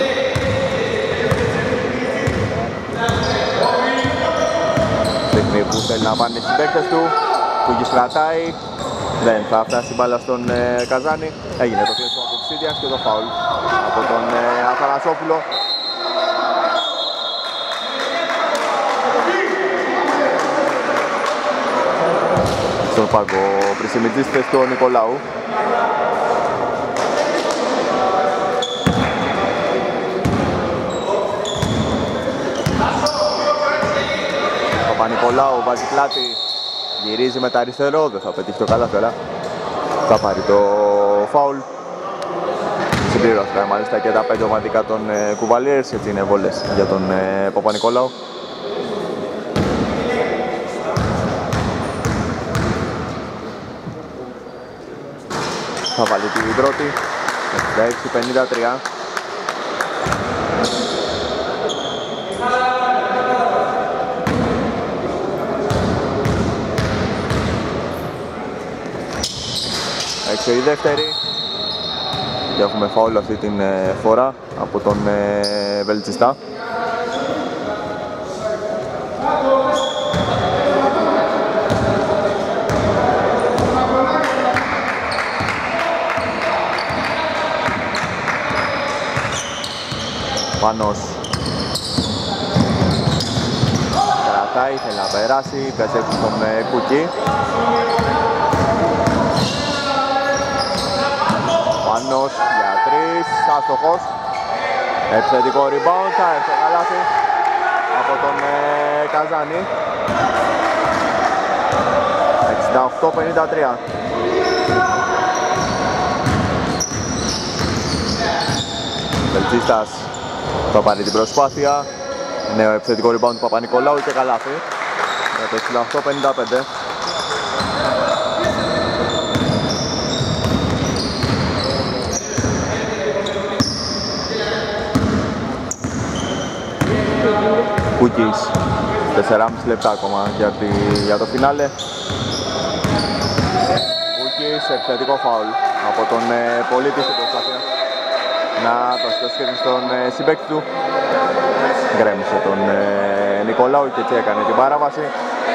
Δείχνει που θέλει να πάνε οι συμπαίκτες του. Κουκής κρατάει. Δεν θα φτάσει η μπάλα στον ε, Καζάνη. Έγινε το κλείσιμο από τους Indians και το φάουλ από τον ε, Αθανασόπουλο. Στον πάγκο ο Πρισιμιτζής θέση του Νικολάου. Παπα-Νικολάου βάζει πλάτη, γυρίζει με τα αριστερό, δεν θα πετύχει το καλάθι, αλλά θα πάρει το φάουλ. Συμπληρώθηκαν μάλιστα και τα πέντε ομαδικά των ε, Κουβαλιέρς, έτσι είναι βόλες για τον ε, Παπα-Νικολάου. Θα βάλει την πρώτη, εξήντα έξι πενήντα τρία. Έξω η δεύτερη και έχουμε φάουλ αυτή την ε, φορά από τον ε, Βελτσιστά. Πάνος κρατάει, θέλει να περάσει, πέσει έξω στον ε, Κουκί. Πάνος για τρεις, άστοχος. Επιθετικό rebound, θα έρθει το καλάθι από τον ε, Καζάνη. εξήντα οκτώ πενήντα τρία. Βελτσίστας θα πάρει την προσπάθεια. Νέο επιθετικό rebound του Παπα-Νικολάου και καλάθι για το εξήντα οκτώ πενήντα πέντε. Κουκής, τέσσερα και μισό λεπτά ακόμα για, τη, για το φινάλε. Κουκής, επιθετικό φάουλ από τον ε, πολίτη στην προσπάθεια να δώσει το σχέδιο στον ε, συμπαίκτη του. Γκρέμισε τον ε, Νικολάου και έτσι έκανε την παράβαση.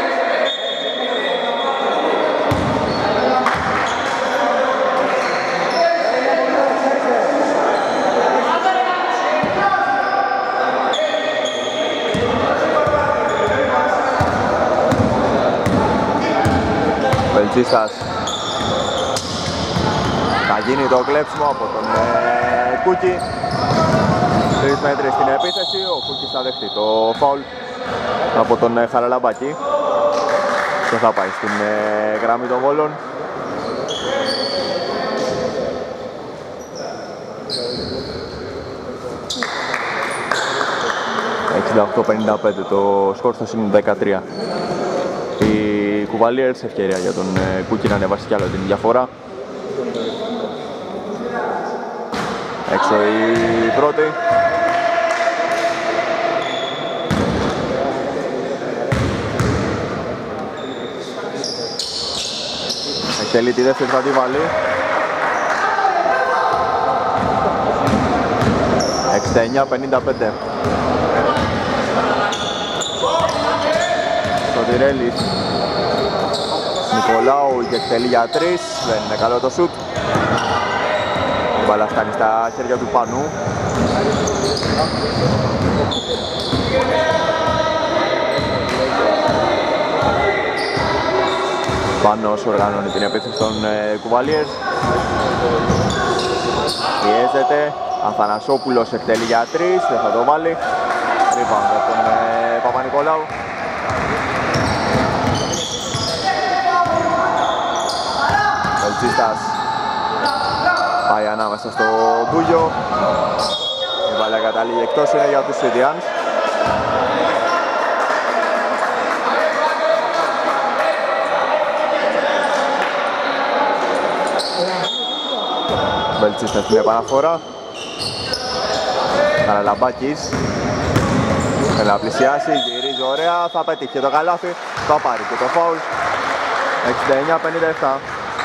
Βελτσίστας. Θα γίνει το κλέψιμο από τον ε, Κούκι. Τρεις μέτρες στην επίθεση, ο Κούκης θα δεχτεί το φάουλ από τον ε, Χαραλαμπάκη και θα πάει στην ε, γραμμή των βόλων. εξήντα οκτώ πενήντα πέντε το σκορ στο σημείο δεκατρία. Οι Κουβαλιέρς, ευκαιρία για τον ε, Κούκι να ανεβάσει κι άλλο την διαφορά. Έξω η πρώτη. Εκτελεί τη δεύτερη, θα τη βάλει. εξήντα εννιά πενήντα πέντε. Σωτηρέλης. Νικολάου και εκτελεί για τρεις. Δεν είναι καλό το σουτ. Η μπάλα φτάνει στα χέρια του Πανού. Πάνος οργανώνει την επίθεση των ε, Κουβαλιέρς. Πιέζεται. Αθανασόπουλος εκτελεί για τρεις. Δεν θα το βάλει. Rebound από τον ε, Παπα-Νικολάου. Βελτσίστας πάει ανάμεσα στο Ντούγιο. Η μπάλα καταλήγει εκτός, είναι για τους Indians. Βελτσίστα στην επαναφορά. Καραλαμπάκης. Θέλει να πλησιάσει, γυρίζει ωραία, θα πετύχει και το καλάθι, θα πάρει και το φάουλ. εξήντα εννιά πενήντα επτά.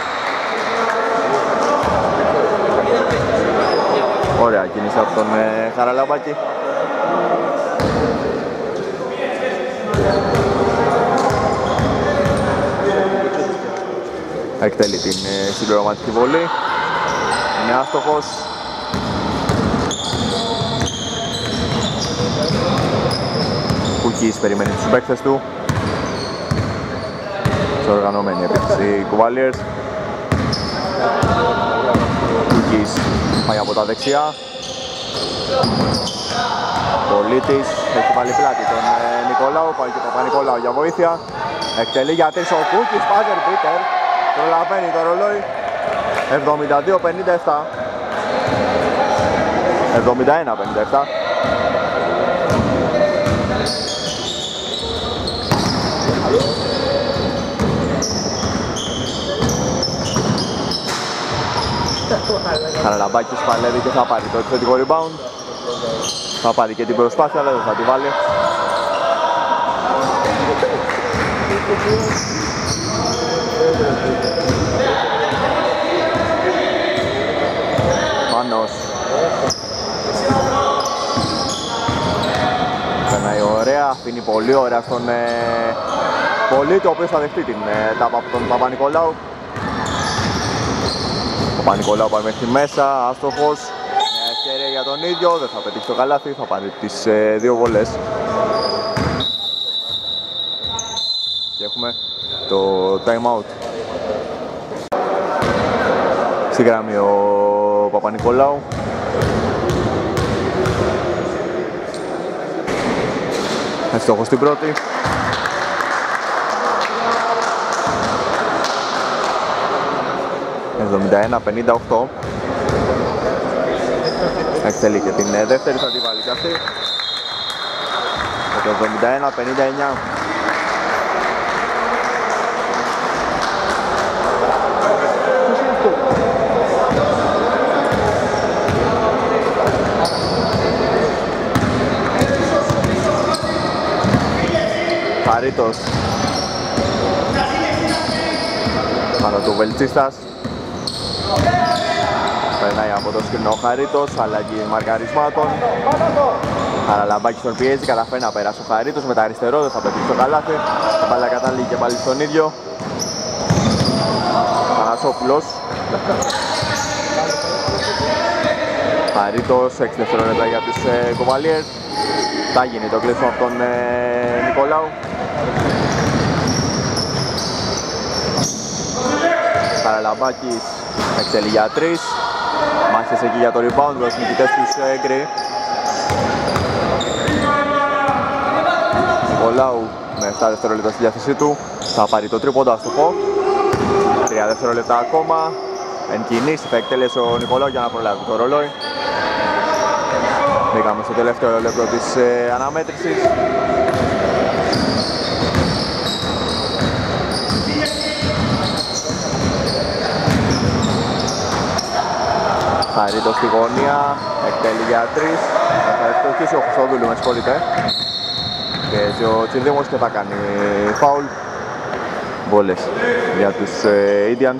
Ωραία κίνηση από τον ε, Χαραλαμπάκη. Εκτελεί την ε, συμπληρωματική βολή. Είναι άστοχος. Κουκής περιμένει τους παίκτες του. Σε οργανωμένη επίθεση Κουβαλιέρς. Κουκής πάει από τα δεξιά. Πολίτης έχει βάλει πλάτη τον ε, Νικολάου, πάει και τον Παπα-Νικολάου για βοήθεια. Εκτελεί για τρεις ο Κουκής, Πάζερ Πίτερ. Προλαβαίνει το ρολόι. εβδομήντα δύο πενήντα επτά. εβδομήντα ένα πενήντα επτά. Χαραλαμπάκης παλεύει και θα πάρει το επιθετικό rebound. Θα πάρει και την προσπάθεια, αλλά δεν θα τη βάλει. Πάνος. Περνάει ωραία, αφήνει πολύ ωραία στον ε, πολίτη, ο οποίος θα δεχτεί την ε, τάπα από τον Παπα-Νικολάου. Ο Παπα-Νικολάου πάει μέχρι μέσα, άστοχος. Μια ευκαιρία για τον ίδιο, δεν θα πετύχει το καλάθι, θα πάρει τις ε, δύο βολές. Και έχουμε το time out. Στη γραμμή ο Παπα-Νικολάου. Εύστοχος στην πρώτη. εβδομήντα ένα πενήντα οκτώ. Εκτελεί και την δεύτερη, θα τη βάλει και αυτή. Το εβδομήντα ένα πενήντα εννιά. Χαρίτος. Πάνω του Βελτσίστας. Περνάει από το σκρινό ο Χαρίτος, αλλαγή μαρκαρισμάτων. Χαραλαμπάκης τον πιέζει, καταφέρει να περάσει ο Χαρίτος με τα αριστερό, δεν θα πετύχει το καλάθι. Θα πάλι κατάλληλη και πάλι στον ίδιο. Πανασόπουλος. Χαρίτος, έξι δευτερόλεπτα για τους ε, Κοβαλιέρς. Θα γίνει το κλείσιμο από τον ε, Νικολάου. Χαραλαμπάκης εκτελεί για τρεις. Μάχες εκεί για το rebound, τους νικητές τους Γκρι. Νικολάου με επτά δευτερόλεπτα στη διάθεσή του. Θα πάρει το τρίποντο άστοχο. τρία δευτερόλεπτα ακόμα. Εν κινήσει θα εκτελέσει ο Νικολάου για να προλάβει το ρολόι. Μπήκαμε στο τελευταίο λεπτό της ε, αναμέτρησης. Χαρίτος στη γωνία, εκτέλει για τρεις. Θα ευστοχίσει ο Χρυστοδούλου, με συγχωρείτε. Και ο Τσινδήμος και θα κάνει φάουλ. Βόλες για τους ε, Indians.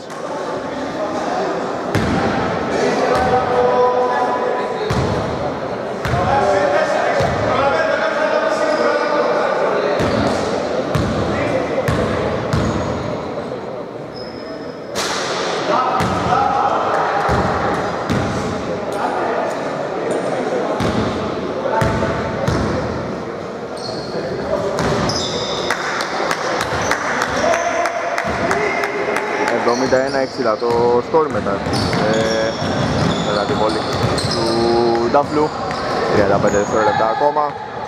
εβδομήντα ένα εξήντα το σκορ μετά, ε, μετά την βολή του Νταφλού. τριάντα πέντε δευτερόλεπτα ακόμα.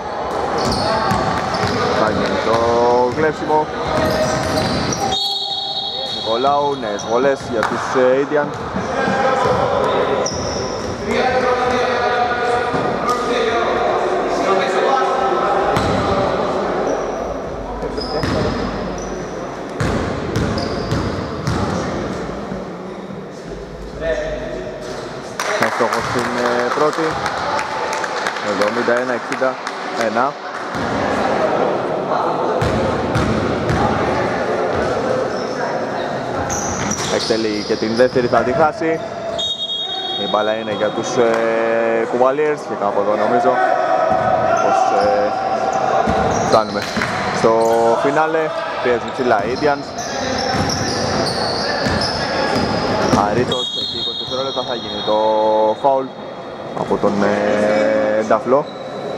Θα γίνει το κλέψιμο. Νικολάου, νέες βολές για τους Indian. πρώτη. εβδομήντα ένα εξήντα ένα. Εκτελεί και την δεύτερη, θα τη χάσει. Η μπάλα είναι για τους ε, Cavaliers και κάπου εδώ νομίζω πως ε, φτάνουμε στο φινάλε. Πιέζουν ψηλά οι Indians. Αρίτος, εκεί είκοσι δευτερόλεπτα θα γίνει το φάουλ από τον ε, Νταφλό.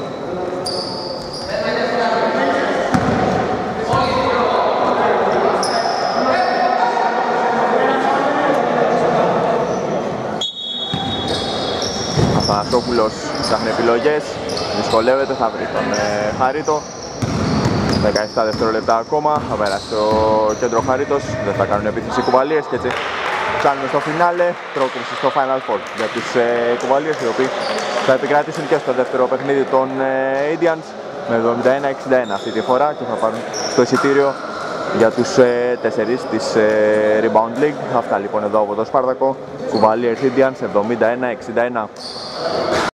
Αθανασόπουλος ψάχνει επιλογές, δυσκολεύεται, θα βρει τον ε, Χαρίτο. δεκαεπτά δευτερόλεπτα ακόμα, θα περάσει στο κέντρο Χαρίτος, δεν θα κάνουν επίθεση οι Cavaliers και έτσι φτάνουμε στο φινάλε, πρόκριση στο Final Four για τους ε, Cavaliers, οι οποίοι θα επικρατήσουν και στο δεύτερο παιχνίδι των ε, Indians με εβδομήντα ένα εξήντα ένα αυτή τη φορά και θα πάρουν το εισιτήριο για τους ε, τέσσερις της ε, Rebound League. Αυτά λοιπόν εδώ από το Σπάρτακο. Cavaliers Indians εβδομήντα ένα εξήντα ένα.